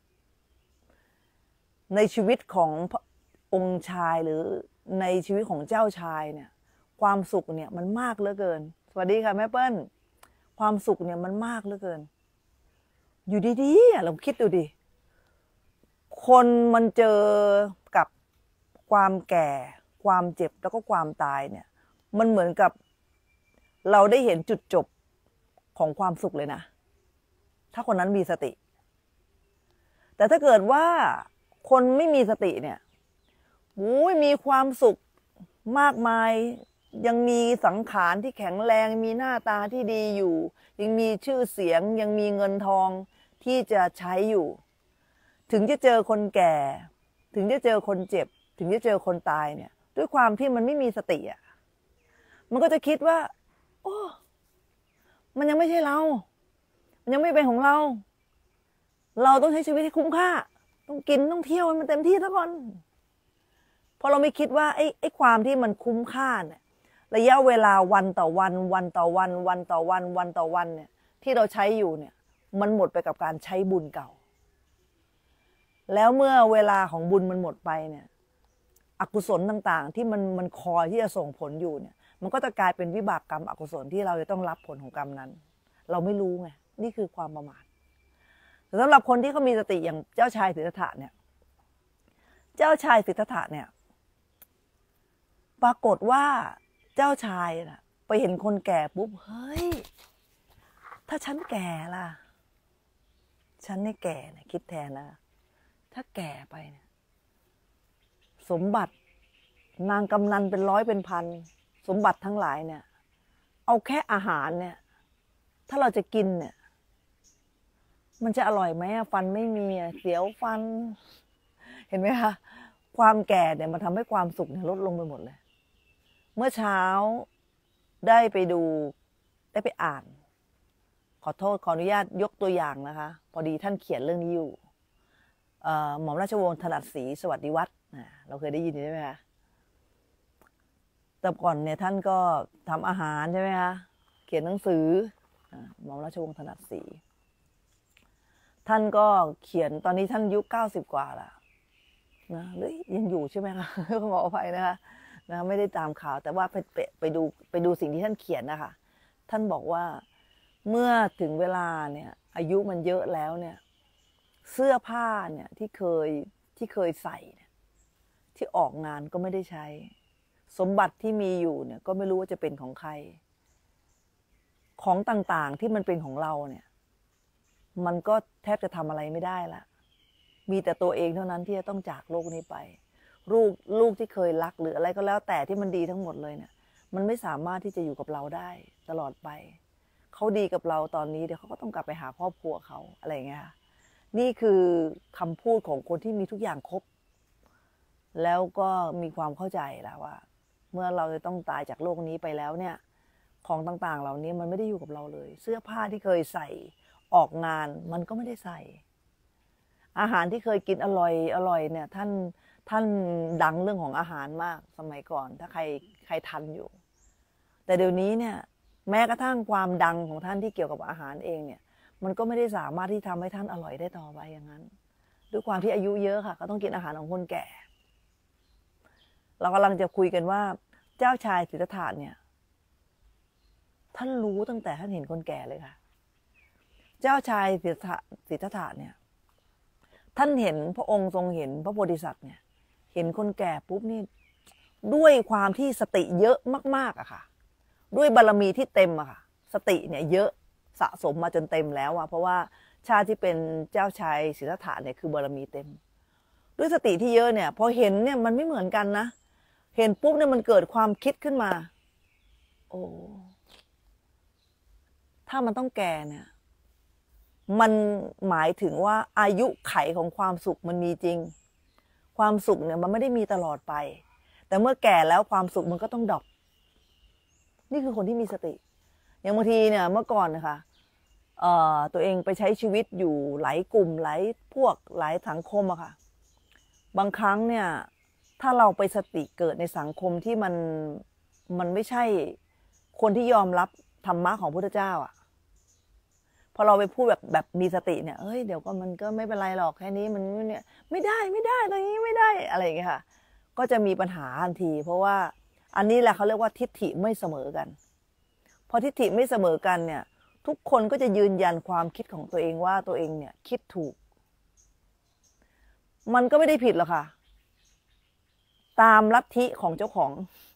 ในชีวิตขององค์ชายหรือในชีวิตของเจ้าชายเนี่ยความสุขเนี่ยมันมากเหลือเกินสวัสดีค่ะแม่เปิ้ลความสุขเนี่ยมันมากเหลือเกินอยู่ดีๆเราคิดดูดิคนมันเจอกับความแก่ความเจ็บแล้วก็ความตายเนี่ยมันเหมือนกับเราได้เห็นจุดจบของความสุขเลยนะถ้าคนนั้นมีสติแต่ถ้าเกิดว่าคนไม่มีสติเนี่ยมีความสุขมากมายยังมีสังขารที่แข็งแรงมีหน้าตาที่ดีอยู่ยังมีชื่อเสียงยังมีเงินทองที่จะใช้อยู่ถึงจะเจอคนแก่ถึงจะเจอคนเจ็บถึงจะเจอคนตายเนี่ยด้วยความที่มันไม่มีสติอ่ะมันก็จะคิดว่าโอ้มันยังไม่ใช่เรามันยังไม่เป็นของเราเราต้องใช้ชีวิตที่คุ้มค่าต้องกินต้องเที่ยวมันเต็มที่ซะก่อนพอเราไม่คิดว่าไอ้ความที่มันคุ้มค่าเนี่ยระยะเวลาวันต่อวันวันต่อวันวันต่อวันวันต่อวันเนี่ยที่เราใช้อยู่เนี่ยมันหมดไปกับการใช้บุญเก่าแล้วเมื่อเวลาของบุญมันหมดไปเนี่ยอกุศลต่างๆที่มันคอยที่จะส่งผลอยู่เนี่ยมันก็จะกลายเป็นวิบากกรรมอกุศลที่เราจะต้องรับผลของกรรมนั้นเราไม่รู้ไงนี่คือความประมาทแต่สำหรับคนที่เขามีสติอย่างเจ้าชายสิทธัตถะเนี่ยเจ้าชายสิทธัตถะเนี่ยปรากฏว่าเจ้าชายน่ะไปเห็นคนแก่ปุ๊บเฮ้ยถ้าฉันแก่ล่ะฉันไม่แก่เนี่ยคิดแทนนะถ้าแก่ไปเนี่ยสมบัตินางกำนันเป็นร้อยเป็นพันสมบัติทั้งหลายเนี่ยเอาแค่อาหารเนี่ยถ้าเราจะกินเนี่ยมันจะอร่อยไหมฟันไม่มีเสียวฟันเห็นไหมคะความแก่เนี่ยมันทำให้ความสุขเนี่ยลดลงไปหมดเลยเมื่อเช้าได้ไปดูได้ไปอ่านขอโทษขออนุญาตยกตัวอย่างนะคะพอดีท่านเขียนเรื่องนี้อยู่หม่อมราชวงศ์ถนัดศรีสวัสดิวัฒน์เราเคยได้ยินใช่ไหมคะแต่ก่อนเนี่ยท่านก็ทำอาหารใช่ไหมคะเขียนหนังสือหม่อมราชวงศ์ถนัดศรีท่านก็เขียนตอนนี้ท่านอายุ90 กว่าแล้วนะหรือยังอยู่ใช่ไหมคะขออภัยนะคะไม่ได้ตามข่าวแต่ว่าไปดูสิ่งที่ท่านเขียนนะคะท่านบอกว่าเมื่อถึงเวลาเนี่ยอายุมันเยอะแล้วเนี่ยเสื้อผ้าเนี่ยที่เคยใส่เนี่ยที่ออกงานก็ไม่ได้ใช้สมบัติที่มีอยู่เนี่ยก็ไม่รู้ว่าจะเป็นของใครของต่างๆที่มันเป็นของเราเนี่ยมันก็แทบจะทำอะไรไม่ได้ละมีแต่ตัวเองเท่านั้นที่จะต้องจากโลกนี้ไปลูกที่เคยรักหรืออะไรก็แล้วแต่ที่มันดีทั้งหมดเลยเนี่ยมันไม่สามารถที่จะอยู่กับเราได้ตลอดไปเขาดีกับเราตอนนี้เดี๋ยวเขาก็ต้องกลับไปหาครอบครัวเขาอะไรอย่างเงี้ยนี่คือคำพูดของคนที่มีทุกอย่างครบแล้วก็มีความเข้าใจแล้วว่าเมื่อเราจะต้องตายจากโลกนี้ไปแล้วเนี่ยของต่างๆเหล่านี้มันไม่ได้อยู่กับเราเลยเสื้อผ้าที่เคยใส่ออกงานมันก็ไม่ได้ใส่อาหารที่เคยกินอร่อยเนี่ยท่านดังเรื่องของอาหารมากสมัยก่อนถ้าใครทันอยู่แต่เดี๋ยวนี้เนี่ยแม้กระทั่งความดังของท่านที่เกี่ยวกับอาหารเองเนี่ยมันก็ไม่ได้สามารถที่ทำให้ท่านอร่อยได้ต่อไปอย่างนั้นด้วยความที่อายุเยอะค่ะก็ต้องกินอาหารของคนแก่เรากำลังจะคุยกันว่าเจ้าชายสิทธัตถะเนี่ยท่านรู้ตั้งแต่ท่านเห็นคนแก่เลยค่ะเจ้าชายสิทธัตถะเนี่ยท่านเห็นพระองค์ทรงเห็นพระโพธิสัตว์เนี่ยเห็นคนแก่ปุ๊บนี่ด้วยความที่สติเยอะมากๆอะค่ะด้วยบารมีที่เต็มอะค่ะสติเนี่ยเยอะสะสมมาจนเต็มแล้วอะเพราะว่าชาติที่เป็นเจ้าชายสิทธัตถะเนี่ยคือบารมีเต็มด้วยสติที่เยอะเนี่ยพอเห็นเนี่ยมันไม่เหมือนกันนะเห็นปุ๊บเนี่ยมันเกิดความคิดขึ้นมาโอ้ถ้ามันต้องแก่เนี่ยมันหมายถึงว่าอายุไขของความสุขมันมีจริงความสุขเนี่ยมันไม่ได้มีตลอดไปแต่เมื่อแก่แล้วความสุขมันก็ต้องดรอปนี่คือคนที่มีสติอย่างบางทีเนี่ยเมื่อก่อนนะคะตัวเองไปใช้ชีวิตอยู่หลายกลุ่มหลายพวกหลายสังคมอะค่ะบางครั้งเนี่ยถ้าเราไปสติเกิดในสังคมที่มันไม่ใช่คนที่ยอมรับธรรมะของพระพุทธเจ้าอะพอเราไปพูดแบบมีสติเนี่ยเดี๋ยวก็มันก็ไม่เป็นไรหรอกแค่นี้มันเนี่ยไม่ได้ตรงนี้ไม่ได้อะไรอย่างเงี้ยค่ะก็จะมีปัญหาทันทีเพราะว่าอันนี้แหละเขาเรียกว่าทิฏฐิไม่เสมอกันพอทิฏฐิไม่เสมอกันเนี่ยทุกคนก็จะยืนยันความคิดของตัวเองว่าตัวเองเนี่ยคิดถูกมันก็ไม่ได้ผิดหรอกค่ะตามลัทธิของเจ้าของ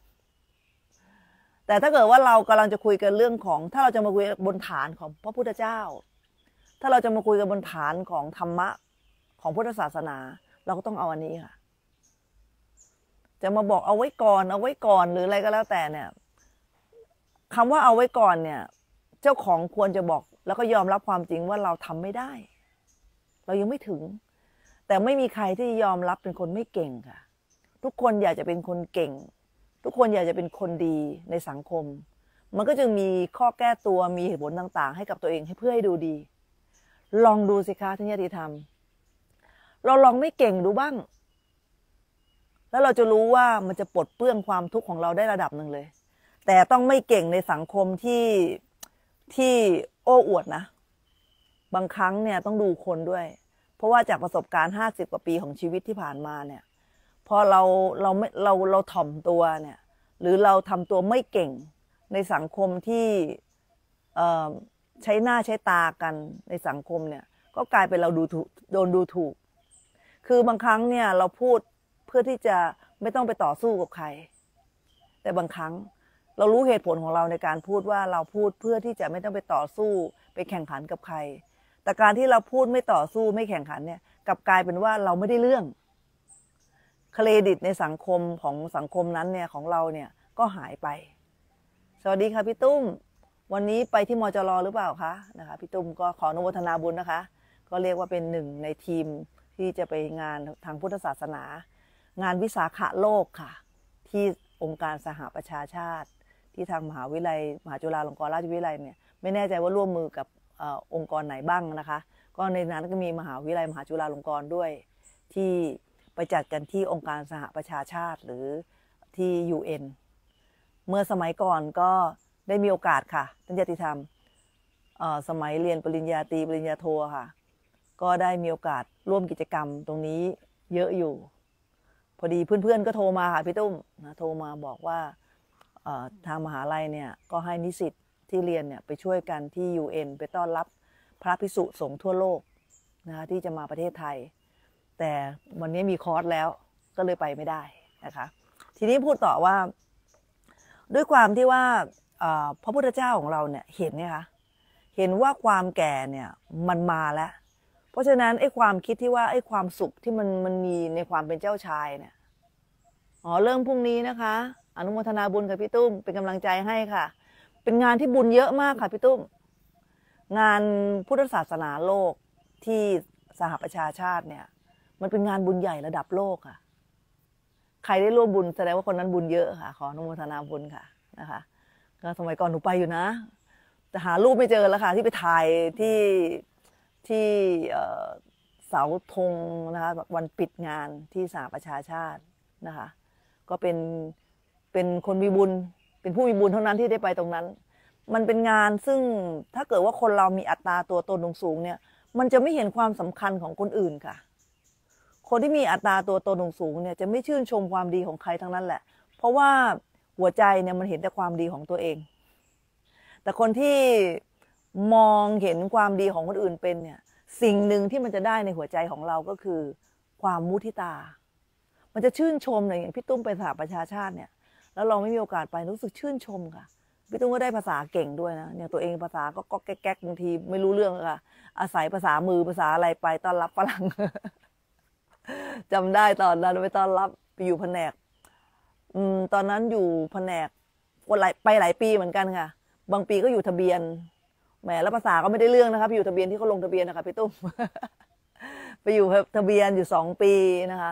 แต่ถ้าเกิดว่าเรากำลังจะคุยกันเรื่องของถ้าเราจะมาคุยบนฐานของพระพุทธเจ้าถ้าเราจะมาคุยกันบนฐานของธรรมะของพุทธศาสนาเราก็ต้องเอาอันนี้ค่ะจะมาบอกเอาไว้ก่อนหรืออะไรก็แล้วแต่เนี่ยคำว่าเอาไว้ก่อนเนี่ยเจ้าของควรจะบอกแล้วก็ยอมรับความจริงว่าเราทำไม่ได้เรายังไม่ถึงแต่ไม่มีใครที่ยอมรับเป็นคนไม่เก่งค่ะทุกคนอยากจะเป็นคนเก่งทุกคนอยากจะเป็นคนดีในสังคมมันก็จึงมีข้อแก้ตัวมีเหตุผลต่างๆให้กับตัวเองให้เพื่อให้ดูดีลองดูสิคะท่านญาติธรรมเราลองไม่เก่งดูบ้างแล้วเราจะรู้ว่ามันจะปลดเปลื้องความทุกข์ของเราได้ระดับหนึ่งเลยแต่ต้องไม่เก่งในสังคมที่โอ้อวดนะบางครั้งเนี่ยต้องดูคนด้วยเพราะว่าจากประสบการณ์50 กว่าปีของชีวิตที่ผ่านมาเนี่ยพอเราถ่อมตัวเนี่ยหรือเราทำตัวไม่เก่งในสังคมที่ใช้หน้าใช้ตากันในสังคมเนี่ยก็กลายเป็นเราโดนดูถูกคือบางครั้งเนี่ยเราพูดเพื่อที่จะไม่ต้องไปต่อสู้กับใครแต่บางครั้งเรารู้เหตุผลของเราในการพูดว่าเราพูดเพื่อที่จะไม่ต้องไปต่อสู้ไปแข่งขันกับใครแต่การที่เราพูดไม่ต่อสู้ไม่แข่งขันเนี่ยกลับกลายเป็นว่าเราไม่ได้เรื่องเครดิตในสังคมของสังคมนั้นเนี่ยของเราเนี่ยก็หายไปสวัสดีค่ะพี่ตุ้มวันนี้ไปที่มจร.หรือเปล่าคะนะคะพี่ตุ้มก็ขออนุโมทนาบุญนะคะก็เรียกว่าเป็นหนึ่งในทีมที่จะไปงานทางพุทธศาสนางานวิสาขะโลกค่ะที่องค์การสหประชาชาติที่ทางมหาวิทยาลัยมหาจุฬาลงกรณราชวิทยาลัยเนี่ยไม่แน่ใจว่าร่วมมือกับองค์กรไหนบ้างนะคะก็ในนั้นก็มีมหาวิทยาลัยมหาจุฬาลงกรณ์ด้วยที่ไปจัดกันที่องค์การสหประชาชาติหรือที่ UN เมื่อสมัยก่อนก็ได้มีโอกาสค่ะท่านญาติธรรมสมัยเรียนปริญญาตรีปริญญาโทค่ะก็ได้มีโอกาสร่วมกิจกรรมตรงนี้เยอะอยู่พอดีเพื่อนๆก็โทรมาค่ะพี่ตุ้มนะโทรมาบอกว่าทางมหาลัยเนี่ยก็ให้นิสิตที่เรียนเนี่ยไปช่วยกันที่ UN ไปต้อนรับพระภิกษุสงฆ์ทั่วโลกนะคะที่จะมาประเทศไทยแต่วันนี้มีคอร์สแล้วก็เลยไปไม่ได้นะคะทีนี้พูดต่อว่าด้วยความที่ว่าพระพุทธเจ้าของเราเนี่ยเห็นไงคะเห็นว่าความแก่เนี่ยมันมาแล้วเพราะฉะนั้นไอ้ความคิดที่ว่าไอ้ความสุขที่มันมีในความเป็นเจ้าชายเนี่ยเริ่มพรุ่งนี้นะคะอนุโมทนาบุญกับพี่ตุ้มเป็นกำลังใจให้ค่ะเป็นงานที่บุญเยอะมากค่ะพี่ตุ้มงานพุทธศาสนาโลกที่สหประชาชาติเนี่ยมันเป็นงานบุญใหญ่ระดับโลกค่ะใครได้ร่วมบุญแสดงว่าคนนั้นบุญเยอะค่ะขออนุโมทนาบุญค่ะนะคะก็สมัยก่อนหนูไปอยู่นะแต่หารูปไม่เจอแล้วค่ะที่ไปถ่ายที่เสาธงนะคะวันปิดงานที่สหประชาชาตินะคะก็เป็นคนมีบุญเป็นผู้มีบุญเท่านั้นที่ได้ไปตรงนั้นมันเป็นงานซึ่งถ้าเกิดว่าคนเรามีอัตราตัวตนสูงเนี่ยมันจะไม่เห็นความสำคัญของคนอื่นค่ะคนที่มีอัตราตัวตนสูงเนี่ยจะไม่ชื่นชมความดีของใครทั้งนั้นแหละเพราะว่าหัวใจเนี่ยมันเห็นแต่ความดีของตัวเองแต่คนที่มองเห็นความดีของคนอื่นเป็นเนี่ยสิ่งหนึ่งที่มันจะได้ในหัวใจของเราก็คือความมุทิตามันจะชื่นชมอย่างพี่ตุ้มเป็นสหประชาชาติเนี่ยแล้วเราไม่มีโอกาสไปรู้สึกชื่นชมค่ะพี่ตุ้มก็ได้ภาษาเก่งด้วยนะอย่างตัวเองภาษาก็แก๊กบางทีไม่รู้เรื่องค่ะอาศัยภาษามือภาษาอะไรไปต้อนรับฝรั่ง จำได้ตอนนั้นไปต้อนรับไปอยู่แผนกตอนนั้นอยู่แผนกไปหลายปีเหมือนกันค่ะบางปีก็อยู่ทะเบียนแหมแล้วภาษาก็ไม่ได้เรื่องนะครับอยู่ทะเบียนที่เขาลงทะเบียนนะคะพี่ตุ้ม ไปอยู่ทะเบียนอยู่2 ปีนะคะ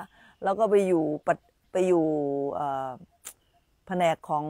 แล้วก็ไปอยู่แผนกของ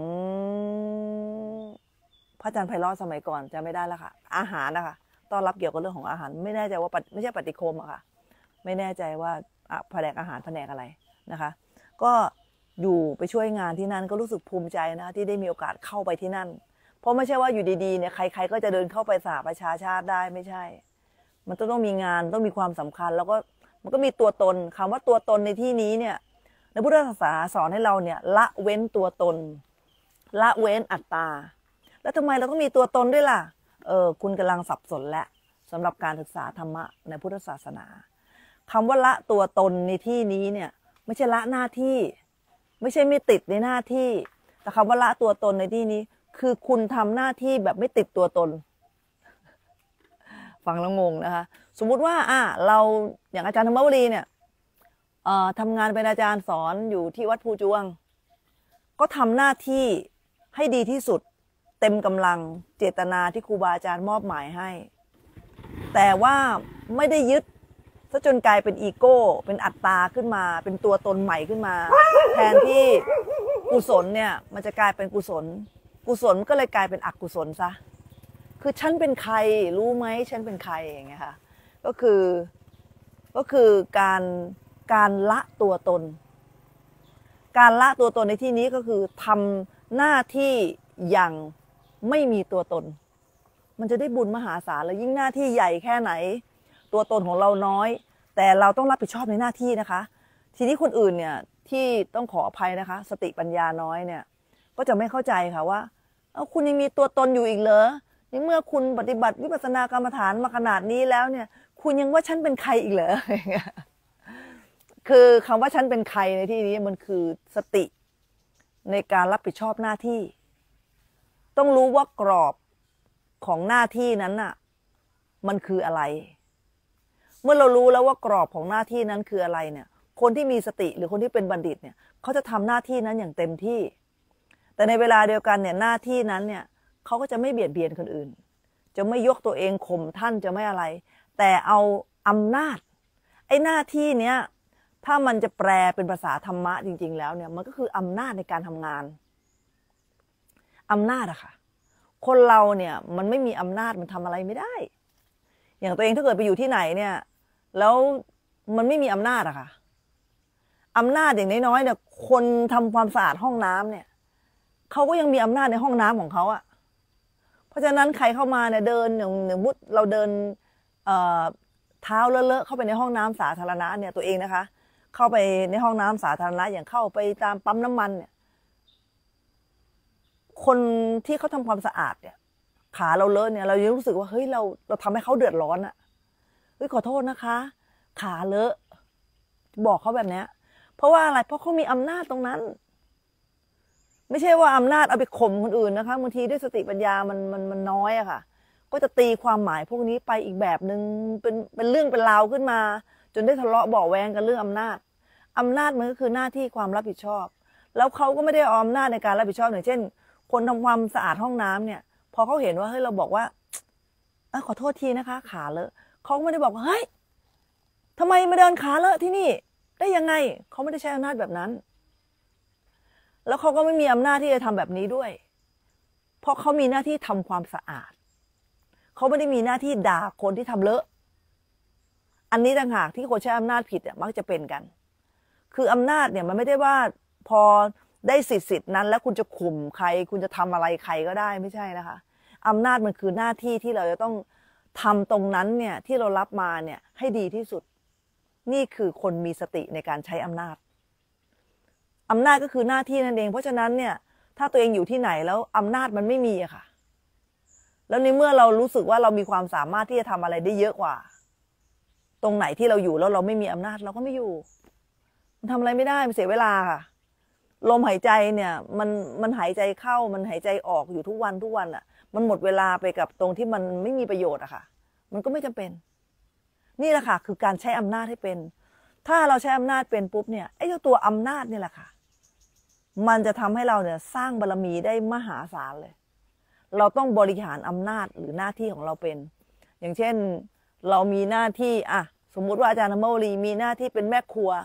พระอาจารย์ไพเราะสมัยก่อนจะไม่ได้แล้วค่ะอาหารนะคะต้อนรับเกี่ยวกับเรื่องของอาหารไม่แน่ใจว่าไม่ใช่ปฏิคมอะค่ะไม่แน่ใจว่าแผนกอาหารแผนกอะไรนะคะก็อยู่ไปช่วยงานที่นั่นก็รู้สึกภูมิใจนะที่ได้มีโอกาสเข้าไปที่นั่นเพราะไม่ใช่ว่าอยู่ดีๆเนี่ยใครๆก็จะเดินเข้าไปสหประชาชาติได้ไม่ใช่มันต้องมีงานต้องมีความสำคัญแล้วก็มันก็มีตัวตนคำว่าตัวตนในที่นี้เนี่ยในพุทธศาสนาสอนให้เราเนี่ยละเว้นตัวตนละเว้นอัตตาแล้วทำไมเราต้องมีตัวตนด้วยล่ะคุณกำลังสับสนแล้วสำหรับการศึกษาธรรมะในพุทธศาสนาคำว่าละตัวตนในที่นี้เนี่ยไม่ใช่ละหน้าที่ไม่ใช่ไม่ติดในหน้าที่แต่คำว่าละตัวตนในที่นี้คือคุณทำหน้าที่แบบไม่ติดตัวตนฟังแล้วงงนะคะสมมุติว่าเราอย่างอาจารย์ธรรมวลีเนี่ยทำงานเป็นอาจารย์สอนอยู่ที่วัดภูจวงก็ทำหน้าที่ให้ดีที่สุดเต็มกำลังเจตนาที่ครูบาอาจารย์มอบหมายให้แต่ว่าไม่ได้ยึดซะจนกลายเป็นอีโก้เป็นอัตตาขึ้นมาเป็นตัวตนใหม่ขึ้นมาแทนที่กุศลเนี่ยมันจะกลายเป็นกุศลก็เลยกลายเป็นอกุศลซะคือฉันเป็นใครรู้ไหมฉันเป็นใครอย่างเงี้ยค่ะก็คือการละตัวตนการละตัวตนในที่นี้ก็คือทำหน้าที่อย่างไม่มีตัวตนมันจะได้บุญมหาศาลแล้วยิ่งหน้าที่ใหญ่แค่ไหนตัวตนของเราน้อยแต่เราต้องรับผิดชอบในหน้าที่นะคะทีนี้คนอื่นเนี่ยที่ต้องขออภัยนะคะสติปัญญาน้อยเนี่ยก็จะไม่เข้าใจค่ะว่าคุณยังมีตัวตนอยู่อีกเหรอในเมื่อคุณปฏิบัติวิปัสสนากรรมฐานมาขนาดนี้แล้วเนี่ยคุณยังว่าฉันเป็นใครอีกเหรอคือคำว่าฉันเป็นใครในที่นี้มันคือสติในการรับผิดชอบหน้าที่ต้องรู้ว่ากรอบของหน้าที่นั้นน่ะมันคืออะไรเมื่อเรารู้แล้วว่ากรอบของหน้าที่นั้นคืออะไรเนี่ยคนที่มีสติหรือคนที่เป็นบัณฑิตเนี่ยเขาจะทำหน้าที่นั้นอย่างเต็มที่แต่ในเวลาเดียวกันเนี่ยหน้าที่นั้นเนี่ยเขาก็จะไม่เบียดเบียนคนอื่นจะไม่ยกตัวเองข่มท่านจะไม่อะไรแต่เอาอำนาจไอ้หน้าที่เนี้ยถ้ามันจะแปลเป็นภาษาธรรมะจริงๆแล้วเนี่ยมันก็คืออำนาจในการทำงานอำนาจอะค่ะคนเราเนี่ยมันไม่มีอำนาจมันทำอะไรไม่ได้อย่างตัวเองถ้าเกิดไปอยู่ที่ไหนเนี่ยแล้วมันไม่มีอำนาจอะค่ะอำนาจอย่างน้อยๆเนี่ยคนทำความสะอาดห้องน้ำเนี่ยเขาก็ยังมีอำนาจในห้องน้ำของเขาอะเพราะฉะนั้นใครเข้ามาเนี่ยเดินอย่างมุดเราเดินเท้าเลอะๆเข้าไปในห้องน้ำสาธารณะเนี่ยตัวเองนะคะเข้าไปในห้องน้ำสาธารณะอย่างเข้าไปตามปั๊มน้ำมันเนี่ยคนที่เขาทำความสะอาดเนี่ยขาเราเลอะเนี่ยเรายังรู้สึกว่าเฮ้ยเราทำให้เขาเดือดร้อนอะเฮ้ยขอโทษนะคะขาเลอะบอกเขาแบบนี้เพราะว่าอะไรเพราะเขามีอำนาจตรงนั้นไม่ใช่ว่าอำนาจเอาไปข่มคนอื่นนะคะบางทีด้วยสติปัญญามันน้อยอะค่ะก็จะตีความหมายพวกนี้ไปอีกแบบนึงเป็นเรื่องเป็นราวขึ้นมาจนได้ทะเลาะเบาะแวงกันเรื่องอำนาจมันก็คือหน้าที่ความรับผิดชอบแล้วเขาก็ไม่ได้เอาอำนาจในการรับผิดชอบอย่างเช่นคนทำความสะอาดห้องน้ำเนี่ยพอเขาเห็นว่าเฮ้ยเราบอกว่าขอโทษทีนะคะขาเลอะเขาไม่ได้บอกว่าเฮ้ยทำไมมาเดินขาเลอะที่นี่ได้ยังไงเขาไม่ได้ใช้อำนาจแบบนั้นแล้วเขาก็ไม่มีอำนาจที่จะทำแบบนี้ด้วยเพราะเขามีหน้าที่ทำความสะอาดเขาไม่ได้มีหน้าที่ด่าคนที่ทำเลอะอันนี้ต่างหากที่คนใช้อำนาจผิดมักจะเป็นกันคืออำนาจเนี่ยมันไม่ได้ว่าพอได้สิทธิ์นั้นแล้วคุณจะข่มใครคุณจะทำอะไรใครก็ได้ไม่ใช่นะคะอำนาจมันคือหน้าที่ที่เราจะต้องทำตรงนั้นเนี่ยที่เรารับมาเนี่ยให้ดีที่สุดนี่คือคนมีสติในการใช้อำนาจก็คือหน้าที่นั่นเองเพราะฉะนั้นเนี่ยถ้าตัวเองอยู่ที่ไหนแล้วอำนาจมันไม่มีอะค่ะแล้วในเมื่อเรารู้สึกว่าเรามีความสามารถที่จะทำอะไรได้เยอะกว่าตรงไหนที่เราอยู่แล้วเราไม่มีอำนาจเราก็ไม่อยู่มันทำอะไรไม่ได้มันเสียเวลาค่ะลมหายใจเนี่ยมันหายใจเข้ามันหายใจออกอยู่ทุกวันอ่ะมันหมดเวลาไปกับตรงที่มันไม่มีประโยชน์อะค่ะมันก็ไม่จำเป็นนี่แหละค่ะคือการใช้อำนาจให้เป็นถ้าเราใช้อำนาจเป็นปุ๊บเนี่ยไอ้เจ้าตัวอำนาจนี่แหละค่ะมันจะทำให้เราเนี่ยสร้างบารมีได้มหาศาลเลยเราต้องบริหารอำนาจหรือหน้าที่ของเราเป็นอย่างเช่นเรามีหน้าที่สมมุติว่าอาจารย์ธรรมวลีมีหน้าที่เป็นแม่ครัว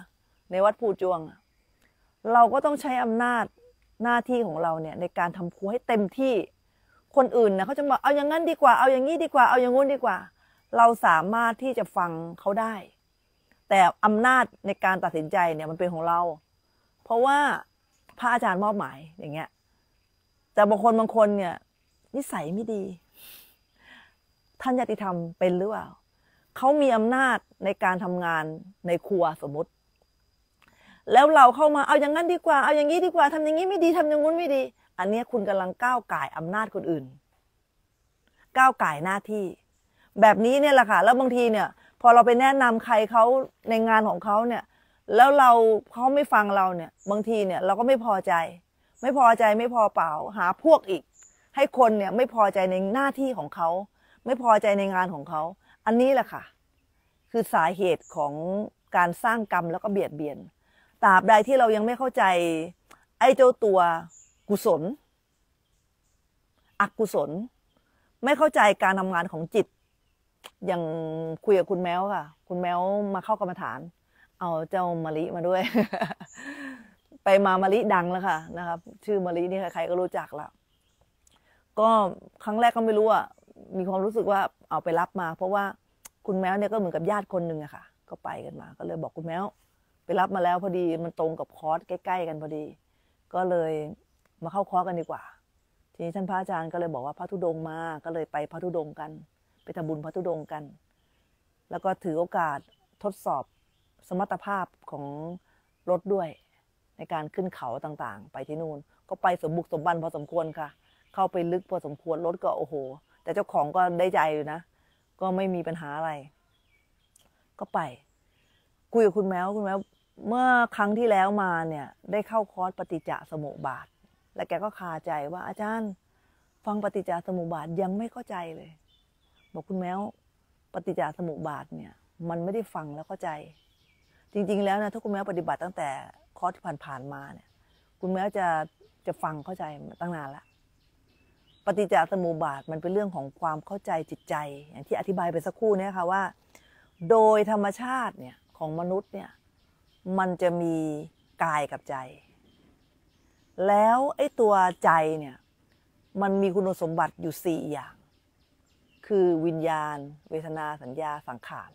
ในวัดภูจวงเราก็ต้องใช้อำนาจหน้าที่ของเราเนี่ยในการทำครัวให้เต็มที่คนอื่นนะเขาจะบอกเอาอย่างนั้นดีกว่าเอาอย่างนี้ดีกว่าเอาอย่างงู้นดีกว่าเราสามารถที่จะฟังเขาได้แต่อำนาจในการตัดสินใจเนี่ยมันเป็นของเราเพราะว่าพระอาจารย์มอบหมายอย่างเงี้ยแต่บางคนเนี่ยนิสัยไม่ดีท่านญาติธรรมเป็นหรือเปล่าเขามีอำนาจในการทำงานในครัวสมมติแล้วเราเข้ามาเอาอย่างนั้นดีกว่าเอาอย่างนี้ดีกว่าทำอย่างนี้ไม่ดีทำอย่างงู้นไม่ดีอันนี้คุณกำลังก้าวก่ายอำนาจคนอื่นก้าวก่ายหน้าที่แบบนี้เนี่ยแหละค่ะแล้วบางทีเนี่ยพอเราไปแนะนำใครเขาในงานของเขาเนี่ยแล้วเขาไม่ฟังเราเนี่ยบางทีเนี่ยเราก็ไม่พอใจไม่พอเปล่าหาพวกอีกให้คนเนี่ยไม่พอใจในหน้าที่ของเขาไม่พอใจในงานของเขาอันนี้แหละค่ะคือสาเหตุของการสร้างกรรมแล้วก็เบียดเบียนตราบใดที่เรายังไม่เข้าใจไอ้เจ้าตัวกุศลอกุศลไม่เข้าใจการทำงานของจิตอย่างคุยกับคุณแมวค่ะคุณแมวมาเข้ากรรมฐานเอาเจ้ามะลิมาด้วย ไปมามะลิดังแล้วค่ะนะครับชื่อมะลินี่ใครๆก็รู้จักแล้วก็ครั้งแรกก็ไม่รู้อ่ะมีความรู้สึกว่าเอาไปรับมาเพราะว่าคุณแมวเนี่ยก็เหมือนกับญาติคนหนึ่งอะค่ะก็ไปกันมาก็เลยบอกคุณแมวไปรับมาแล้วพอดีมันตรงกับคอร์สใกล้ๆกันพอดีก็เลยมาเข้าคอร์สกันดีกว่าทีนี้ท่านพระอาจารย์ก็เลยบอกว่าพระธุดงค์มาก็เลยไปพระธุดงค์กันไปทำบุญพระธุดงค์กันแล้วก็ถือโอกาสทดสอบสมรรถภาพของรถด้วยในการขึ้นเขาต่างๆไปที่นู่นก็ไปสมบุกสมบันพอสมควรค่ะเข้าไปลึกพอสมควรรถก็โอ้โหแต่เจ้าของก็ได้ใจอยู่นะก็ไม่มีปัญหาอะไรก็ไปคุยกับคุณแมวเมื่อครั้งที่แล้วมาเนี่ยได้เข้าคอร์สปฏิจจสมุปบาทและแกก็คาใจว่าอาจารย์ฟังปฏิจจสมุปบาทยังไม่เข้าใจเลยบอกคุณแมวปฏิจจสมุปบาทเนี่ยมันไม่ได้ฟังแล้วเข้าใจจริงๆแล้วนะถ้าคุณแมวปฏิบัติตั้งแต่คอร์สที่ผ่านๆมาเนี่ยคุณแมวจะฟังเข้าใจตั้งนานละปฏิจจสมุปบาทมันเป็นเรื่องของความเข้าใจจิตใจอย่างที่อธิบายไปสักครู่นี้ค่ะว่าโดยธรรมชาติเนี่ยของมนุษย์เนี่ยมันจะมีกายกับใจแล้วไอ้ตัวใจเนี่ยมันมีคุณสมบัติอยู่4อย่างคือวิญญาณเวทนาสัญญาสังขาร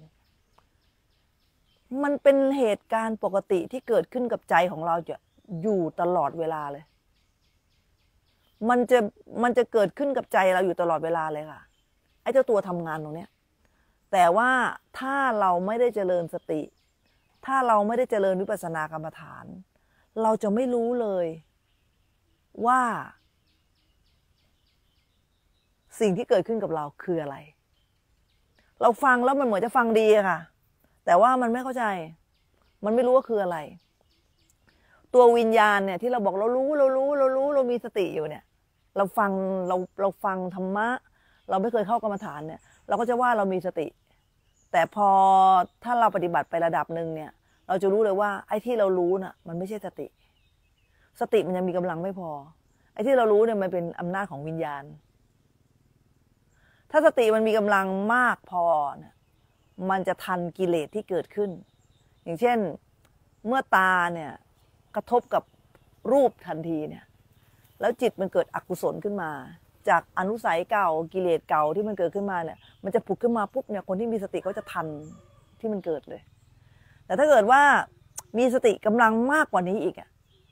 มันเป็นเหตุการณ์ปกติที่เกิดขึ้นกับใจของเราจะอยู่ตลอดเวลาเลยมันจะเกิดขึ้นกับใจเราอยู่ตลอดเวลาเลยค่ะไอ้เจ้าตัวทำงานตรงนี้แต่ว่าถ้าเราไม่ได้เจริญสติถ้าเราไม่ได้เจริญวิปัสสนากรรมฐานเราจะไม่รู้เลยว่าสิ่งที่เกิดขึ้นกับเราคืออะไรเราฟังแล้วมันเหมือนจะฟังดีค่ะแต่ว่ามันไม่เข้าใจมันไม่รู้ว่าคืออะไรตัววิญญาณเนี่ยที่เราบอกเรามีสติอยู่เนี่ยเราฟังธรรมะเราไม่เคยเข้ากรรมฐานเนี่ยเราก็จะว่าเรามีสติแต่พอถ้าเราปฏิบัติไประดับหนึ่งเนี่ยเราจะรู้เลยว่าไอ้ที่เรารู้น่ะมันไม่ใช่สติมันยังมีกำลังไม่พอไอ้ที่เรารู้เนี่ยมันเป็นอำนาจของวิญญาณถ้าสติมันมีกำลังมากพอเนี่ยมันจะทันกิเลสที่เกิดขึ้นอย่างเช่นเมื่อตาเนี่ยกระทบกับรูปทันทีเนี่ยแล้วจิตมันเกิดอกุศลขึ้นมาจากอนุสัยเก่ากิเลสเก่าที่มันเกิดขึ้นมาเนี่ยมันจะผุดขึ้นมาปุ๊บเนี่ยคนที่มีสติก็จะทันที่มันเกิดเลยแต่ถ้าเกิดว่ามีสติกำลังมากกว่านี้อีก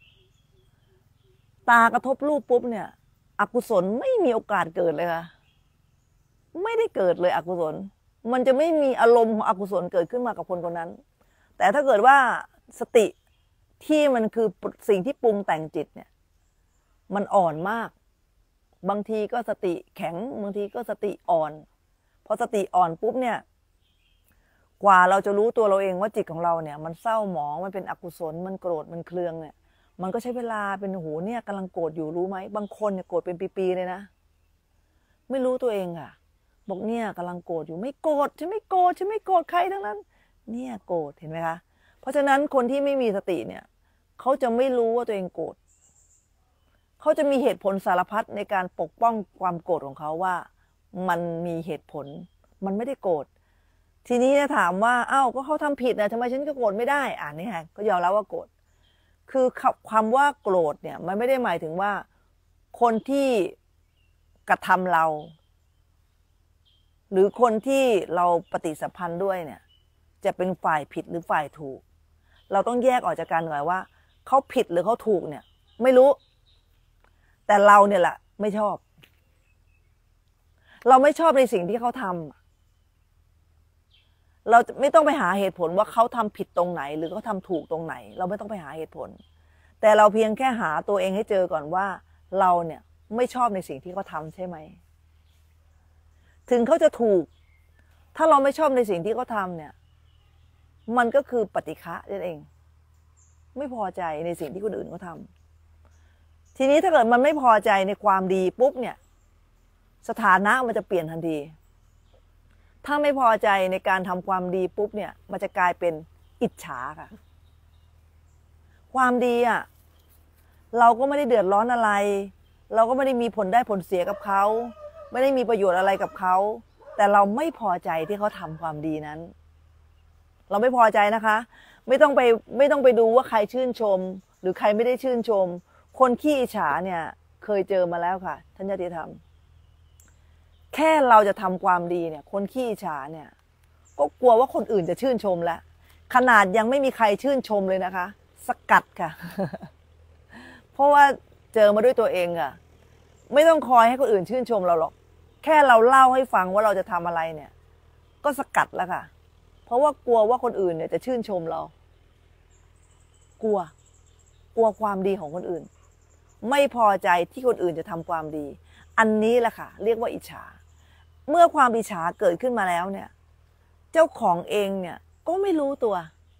ตากระทบรูปปุ๊บเนี่ยอกุศลไม่มีโอกาสเกิดเลยค่ะไม่ได้เกิดเลยอกุศลมันจะไม่มีอารมณ์ของอกุศลเกิดขึ้นมากับคนคนนั้นแต่ถ้าเกิดว่าสติที่มันคือสิ่งที่ปรุงแต่งจิตเนี่ยมันอ่อนมากบางทีก็สติแข็งบางทีก็สติอ่อนพอสติอ่อนปุ๊บเนี่ยกว่าเราจะรู้ตัวเราเองว่าจิตของเราเนี่ยมันเศร้าหมองมันเป็นอกุศลมันโกรธมันเคืองเนี่ยมันก็ใช้เวลาเป็นโหเนี่ยกำลังโกรธอยู่รู้ไหมบางคนเนี่ยโกรธเป็นปีๆเลยนะไม่รู้ตัวเองค่ะบอกเนี่ยกำลังโกรธอยู่ไม่โกรธฉันไม่โกรธใครทั้งนั้นเนี่ยโกรธเห็นไหมคะเพราะฉะนั้นคนที่ไม่มีสติเนี่ยเขาจะไม่รู้ว่าตัวเองโกรธเขาจะมีเหตุผลสารพัดในการปกป้องความโกรธของเขาว่ามันมีเหตุผลมันไม่ได้โกรธทีนี้ถามว่าอ้าวก็เขาทำผิดนะทำไมฉันก็โกรธไม่ได้นี่ฮะก็ยอมรับว่าโกรธคือความว่าโกรธเนี่ยมันไม่ได้หมายถึงว่าคนที่กระทำเราหรือคนที่เราปฏิสัมพันธ์ด้วยเนี่ยจะเป็นฝ่ายผิดหรือฝ่ายถูกเราต้องแยกออกจากกันก่อนว่าเขาผิดหรือเขาถูกเนี่ยไม่รู้แต่เราเนี่ยแหละไม่ชอบเราไม่ชอบในสิ่งที่เขาทำเราไม่ต้องไปหาเหตุผลว่าเขาทำผิดตรงไหนหรือเขาทำถูกตรงไหนเราไม่ต้องไปหาเหตุผลแต่เราเพียงแค่หาตัวเองให้เจอก่อนว่าเราเนี่ยไม่ชอบในสิ่งที่เขาทำใช่ไหมถึงเขาจะถูกถ้าเราไม่ชอบในสิ่งที่เขาทำเนี่ยมันก็คือปฏิฆะนั่นเองไม่พอใจในสิ่งที่คนอื่นเขาทำทีนี้ถ้าเกิดมันไม่พอใจในความดีปุ๊บเนี่ยสถานะมันจะเปลี่ยนทันทีถ้าไม่พอใจในการทำความดีปุ๊บเนี่ยมันจะกลายเป็นอิจฉาค่ะความดีเราก็ไม่ได้เดือดร้อนอะไรเราก็ไม่ได้มีผลได้ผลเสียกับเขาไม่ได้มีประโยชน์อะไรกับเขาแต่เราไม่พอใจที่เขาทำความดีนั้นเราไม่พอใจนะคะไม่ต้องไปดูว่าใครชื่นชมหรือใครไม่ได้ชื่นชมคนขี้อิจฉาเนี่ยเคยเจอมาแล้วค่ะท่านญาติธรรมแค่เราจะทำความดีเนี่ยคนขี้อิจฉาเนี่ยก็กลัวว่าคนอื่นจะชื่นชมแล้วขนาดยังไม่มีใครชื่นชมเลยนะคะสกัดค่ะ เพราะว่าเจอมาด้วยตัวเองอะไม่ต้องคอยให้คนอื่นชื่นชมเราหรอกแค่เราเล่าให้ฟังว่าเราจะทำอะไรเนี่ยก็สกัดแล้วค่ะเพราะว่ากลัวว่าคนอื่นเนี่ยจะชื่นชมเรากลัวความดีของคนอื่นไม่พอใจที่คนอื่นจะทำความดีอันนี้แหละค่ะเรียกว่าอิจฉาเมื่อความอิจฉาเกิดขึ้นมาแล้วเนี่ยเจ้าของเองเนี่ยก็ไม่รู้ตัว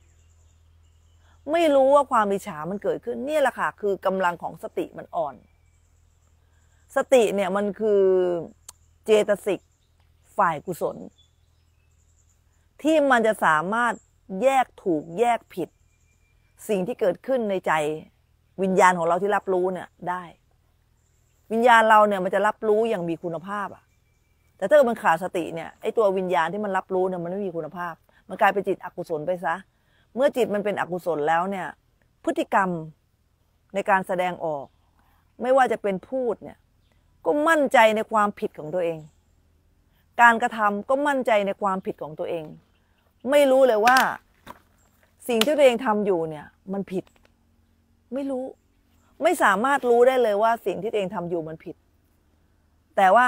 ไม่รู้ว่าความอิจฉามันเกิดขึ้นนี่แหละค่ะคือกำลังของสติมันอ่อนสติเนี่ยมันคือเจตสิกฝ่ายกุศลที่มันจะสามารถแยกถูกแยกผิดสิ่งที่เกิดขึ้นในใจวิญญาณของเราที่รับรู้เนี่ยได้วิญญาณเราเนี่ยมันจะรับรู้อย่างมีคุณภาพแต่ถ้ามันขาดสติเนี่ยไอ้ตัววิญญาณที่มันรับรู้เนี่ยมันไม่มีคุณภาพมันกลายเป็นจิตอกุศลไปซะเมื่อจิตมันเป็นอกุศลแล้วเนี่ยพฤติกรรมในการแสดงออกไม่ว่าจะเป็นพูดเนี่ยก็มั่นใจในความผิดของตัวเองการกระทำก็มั่นใจในความผิดของตัวเองไม่รู้เลยว่าสิ่งที่ตัวเองทำอยู่เนี่ยมันผิดไม่รู้ไม่สามารถรู้ได้เลยว่าสิ่งที่ตัวเองทำอยู่มันผิดแต่ว่า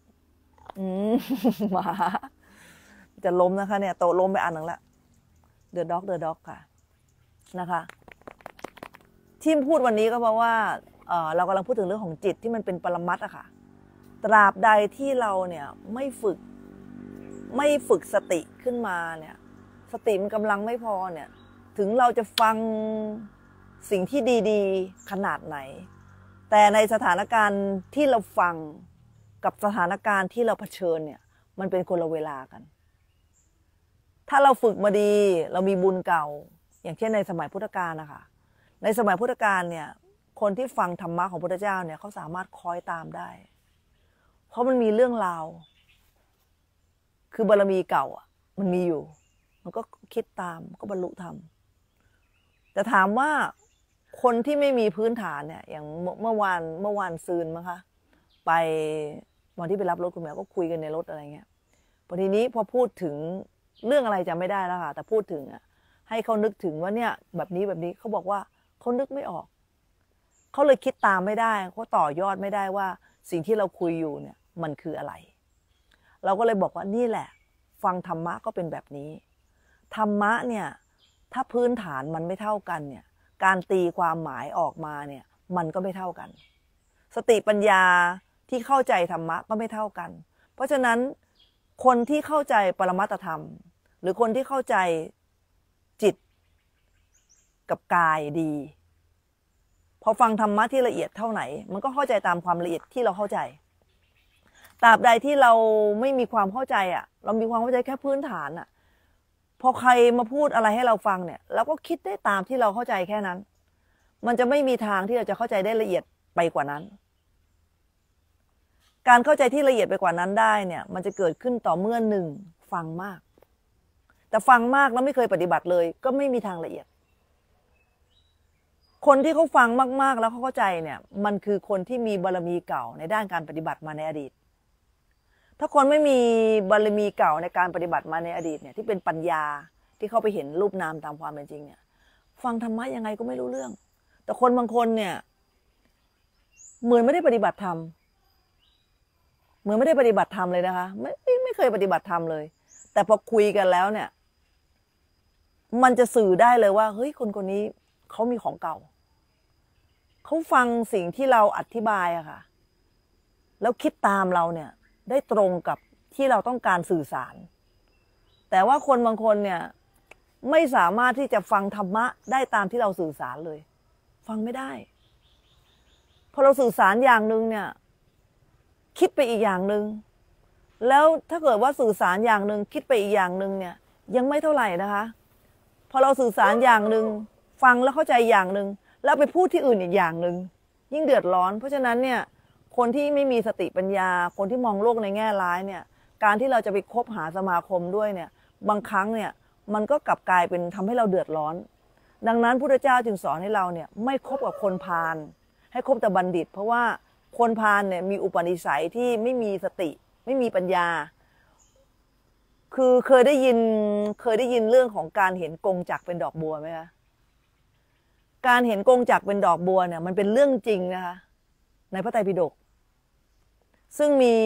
หมาจะล้มนะคะเนี่ยโตล้มไปอันหนึ่งละเดอะด็อกค่ะนะคะที่พูดวันนี้ก็เพราะว่าเรากำลังพูดถึงเรื่องของจิตที่มันเป็นปรมัตถ์อะค่ะตราบใดที่เราเนี่ยไม่ฝึกสติขึ้นมาเนี่ยสติมันกำลังไม่พอเนี่ยถึงเราจะฟังสิ่งที่ดีๆขนาดไหนแต่ในสถานการณ์ที่เราฟังกับสถานการณ์ที่เราเผชิญเนี่ยมันเป็นคนละเวลากันถ้าเราฝึกมาดีเรามีบุญเก่าอย่างเช่นในสมัยพุทธกาลนะคะในสมัยพุทธกาลเนี่ยคนที่ฟังธรรมะของพระพุทธเจ้าเนี่ยเขาสามารถคล้อยตามได้เพราะมันมีเรื่องราวคือบารมีเก่ามันมีอยู่มันก็คิดตามก็บรรลุธรรมแต่ถามว่าคนที่ไม่มีพื้นฐานเนี่ยอย่างเมื่อวานซืนมั้งคะไปวันที่ไปรับรถคุณแม่ก็คุยกันในรถอะไรเงี้ยพอทีนี้พอพูดถึงเรื่องอะไรจำไม่ได้แล้วค่ะแต่พูดถึงให้เขานึกถึงว่าเนี่ยแบบนี้เขาบอกว่าเขานึกไม่ออกเขาเลยคิดตามไม่ได้เขาต่อยอดไม่ได้ว่าสิ่งที่เราคุยอยู่เนี่ยมันคืออะไรเราก็เลยบอกว่านี่แหละฟังธรรมะก็เป็นแบบนี้ธรรมะเนี่ยถ้าพื้นฐานมันไม่เท่ากันเนี่ยการตีความหมายออกมาเนี่ยมันก็ไม่เท่ากันสติปัญญาที่เข้าใจธรรมะก็ไม่เท่ากันเพราะฉะนั้นคนที่เข้าใจปรมัตถธรรมหรือคนที่เข้าใจจิตกับกายดีพอฟังธรรมะที่ละเอียดเท่าไหนมันก็เข้าใจตามความละเอียดที่เราเข้าใจตราบใดที่เราไม่มีความเข้าใจเรามีความเข้าใจแค่พื้นฐานพอใครมาพูดอะไรให้เราฟังเนี่ยเราก็คิดได้ตามที่เราเข้าใจแค่นั้นมันจะไม่มีทางที่เราจะเข้าใจได้ละเอียดไปกว่านั้นการเข้าใจที่ละเอียดไปกว่านั้นได้เนี่ยมันจะเกิดขึ้นต่อเมื่อหนึ่งฟังมากแต่ฟังมากแล้วไม่เคยปฏิบัติเลยก็ไม่มีทางละเอียดคนที่เขาฟังมากๆแล้วเขาเข้าใจเนี่ยมันคือคนที่มีบารมีเก่าในด้านการปฏิบัติมาในอดีตถ้าคนไม่มีบารมีเก่าในการปฏิบัติมาในอดีตเนี่ยที่เป็นปัญญาที่เขาไปเห็นรูปนามตามความเป็นจริงเนี่ยฟังธรรมะยังไงก็ไม่รู้เรื่องแต่คนบางคนเนี่ยเหมือนไม่ได้ปฏิบัติธรรมเหมือนไม่ได้ปฏิบัติธรรมเลยนะคะไม่เคยปฏิบัติธรรมเลยแต่พอคุยกันแล้วเนี่ยมันจะสื่อได้เลยว่าเฮ้ยคนคนนี้เขามีของเก่าเขาฟังสิ่งที่เราอธิบายอะค่ะแล้วคิดตามเราเนี่ยได้ตรงกับที่เราต้องการสื่อสารแต่ว่าคนบางคนเนี่ยไม่สามารถที่จะฟังธรรมะได้ตามที่เราสื่อสารเลยฟังไม่ได้พอเราสื่อสารอย่างหนึ่งเนี่ยคิดไปอีกอย่างหนึ่งแล้วถ้าเกิดว่าสื่อสารอย่างหนึ่งคิดไปอีกอย่างหนึ่งเนี่ยยังไม่เท่าไหร่นะคะพอเราสื่อสารอย่างหนึ่งฟังแล้วเข้าใจอย่างหนึ่งแล้วไปพูดที่อื่นอีกอย่างหนึ่งยิ่งเดือดร้อนเพราะฉะนั้นเนี่ยคนที่ไม่มีสติปัญญาคนที่มองโลกในแง่ร้ายเนี่ยการที่เราจะไปคบหาสมาคมด้วยเนี่ยบางครั้งเนี่ยมันก็กลับกลายเป็นทำให้เราเดือดร้อนดังนั้นพุทธเจ้าจึงสอนให้เราเนี่ยไม่คบกับคนพาลให้คบแต่บัณฑิตเพราะว่าคนพาลเนี่ยมีอุปนิสัยที่ไม่มีสติไม่มีปัญญาคือเคยได้ยินเรื่องของการเห็นกงจักรเป็นดอกบัวไหมคะการเห็นกงจักรเป็นดอกบัวเนี่ยมันเป็นเรื่องจริงนะคะในพระไตรปิฎกซึ่ง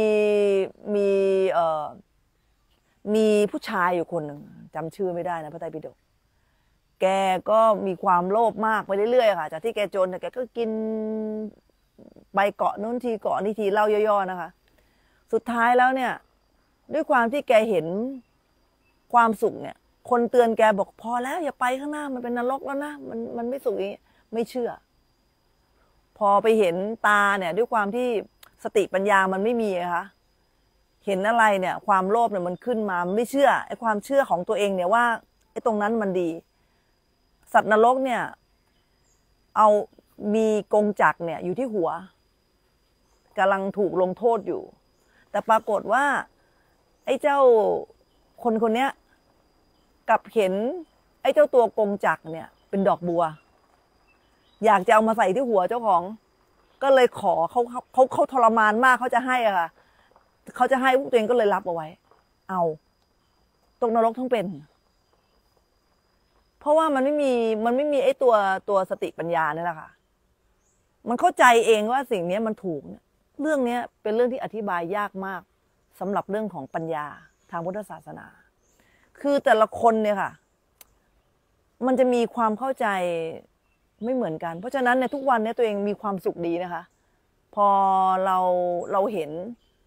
มีผู้ชายอยู่คนหนึ่งจำชื่อไม่ได้นะพระไตรปิฎกแกก็มีความโลภมากไปเรื่อยๆค่ะจากที่แกจนแกก็กินไปเกาะนู้นทีเกาะนี้ทีเล่าย่อๆนะคะสุดท้ายแล้วเนี่ยด้วยความที่แกเห็นความสุขเนี่ยคนเตือนแกบอกพอแล้วอย่าไปข้างหน้ามันเป็นนรกแล้วนะมันไม่สุขอย่างนี้ไม่เชื่อพอไปเห็นตาเนี่ยด้วยความที่สติปัญญามันไม่มีนะคะเห็นอะไรเนี่ยความโลภเนี่ยมันขึ้นมาไม่เชื่อไอ้ความเชื่อของตัวเองเนี่ยว่าไอ้ตรงนั้นมันดีสัตว์นรกเนี่ยเอามีกงจักรเนี่ยอยู่ที่หัวกำลังถูกลงโทษอยู่แต่ปรากฏว่าไอ้เจ้าคนเนี้ยกับเห็นไอ้เจ้าตัวกงจักรเนี่ยเป็นดอกบัวอยากจะเอามาใส่ที่หัวเจ้าของก็เลยขอเขาทรมานมากเขาจะให้อะค่ะเขาจะให้พวกตัวเองก็เลยรับเอาไว้เอาตกนรกทั้งเป็นเพราะว่ามันไม่มีไอ้ตัวสติปัญญาเนี่ยแหละค่ะมันเข้าใจเองว่าสิ่งนี้มันถูกเรื่องนี้เป็นเรื่องที่อธิบายยากมากสำหรับเรื่องของปัญญาทางพุทธศาสนาคือแต่ละคนเนี่ยค่ะมันจะมีความเข้าใจไม่เหมือนกันเพราะฉะนั้นในทุกวันนี้ตัวเองมีความสุขดีนะคะพอเราเห็น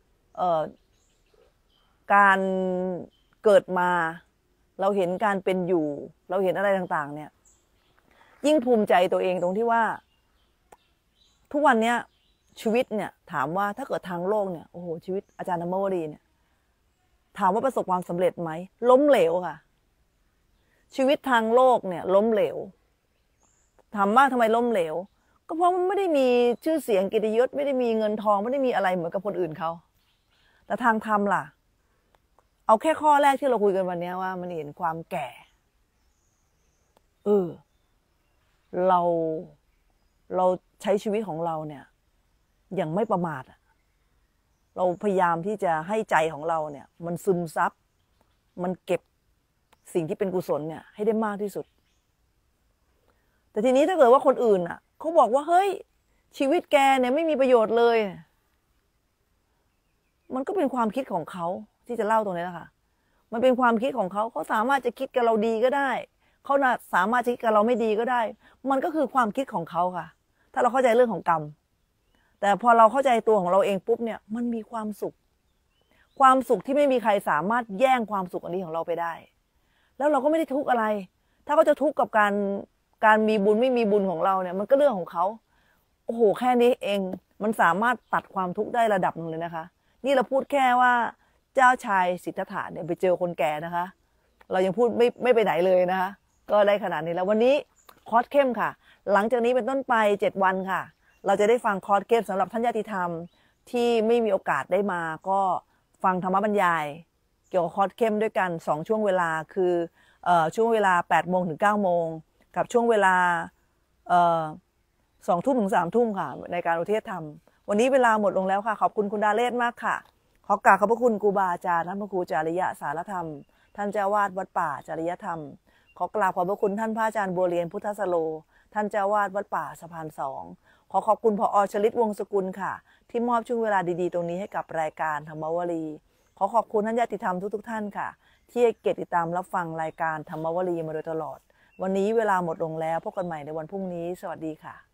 การเกิดมาเราเห็นการเป็นอยู่เราเห็นอะไรต่างๆเนี่ยยิ่งภูมิใจตัวเองตรงที่ว่าทุกวันนี้ชีวิตเนี่ยถามว่าถ้าเกิดทางโลกเนี่ยโอ้โหชีวิตอาจารย์ธรรมวรีเนี่ยถามว่าประสบความสำเร็จไหมล้มเหลวค่ะชีวิตทางโลกเนี่ยล้มเหลวถามว่าทำไมล้มเหลวก็เพราะมันไม่ได้มีชื่อเสียงกิตติยศไม่ได้มีเงินทองไม่ได้มีอะไรเหมือนกับคนอื่นเขาแต่ทางธรรมล่ะเอาแค่ข้อแรกที่เราคุยกันวันนี้ว่ามันเห็นความแก่เราใช้ชีวิตของเราเนี่ยอย่างไม่ประมาทเราพยายามที่จะให้ใจของเราเนี่ยมันซึมซับมันเก็บสิ่งที่เป็นกุศลเนี่ยให้ได้มากที่สุดแต่ทีนี้ถ้าเกิดว่าคนอื่นเขาบอกว่าเฮ้ยชีวิตแกเนี่ยไม่มีประโยชน์เลยมันก็เป็นความคิดของเขาที่จะเล่าตรงนี้นะคะมันเป็นความคิดของเขาสามารถจะคิดกับเราดีก็ได้เขาสามารถคิดกับเราไม่ดีก็ได้มันก็คือความคิดของเขาค่ะถ้าเราเข้าใจเรื่องของกรรมแต่พอเราเข้าใจตัวของเราเองปุ๊บเนี่ยมันมีความสุขที่ไม่มีใครสามารถแย่งความสุขอันนี้ของเราไปได้แล้วเราก็ไม่ได้ทุกข์อะไรถ้าเขาจะทุกข์กับการมีบุญไม่มีบุญของเราเนี่ยมันก็เรื่องของเขาโอ้โหแค่นี้เองมันสามารถตัดความทุกข์ได้ระดับหนึ่งเลยนะคะนี่เราพูดแค่ว่าเจ้าชายสิทธัตถะเนี่ยไปเจอคนแก่นะคะเรายังพูดไม่ไปไหนเลยนะคะก็ได้ขนาดนี้แล้ววันนี้คอร์สเข้มค่ะหลังจากนี้เป็นต้นไป7 วันค่ะเราจะได้ฟังคอร์สเข้มสำหรับท่านญาติธรรมที่ไม่มีโอกาสได้มาก็ฟังธรรมบรรยายเกี่ยวกับคอร์สเข้มด้วยกัน2ช่วงเวลาคือช่วงเวลา8 โมงถึง 9 โมงกับช่วงเวลา2 ทุ่มถึง 3 ทุ่มค่ะในการอุทิศธรรมวันนี้เวลาหมดลงแล้วค่ะขอบคุณคุณดาเลศมากค่ะขอกราบขอบพระคุณครูบาอาจารย์ท่านพระครูจาริยะสารธรรมท่านเจ้าวาดวัดป่าจริยธรรมขอกราบขอบพระคุณท่านพระอาจารย์บัวเรียนพุทธสโลท่านเจ้าวาดวัดป่าสะพาน2ขอขอบคุณผอ.ชลิตวงศ์สกุลค่ะที่มอบช่วงเวลาดีๆตรงนี้ให้กับรายการธรรมวลีขอขอบคุณท่านญาติธรรมทุกท่านค่ะที่ให้เกียรติติดตามรับฟังรายการธรรมวลีมาโดยตลอดวันนี้เวลาหมดลงแล้วพบกันใหม่ในวันพรุ่งนี้สวัสดีค่ะ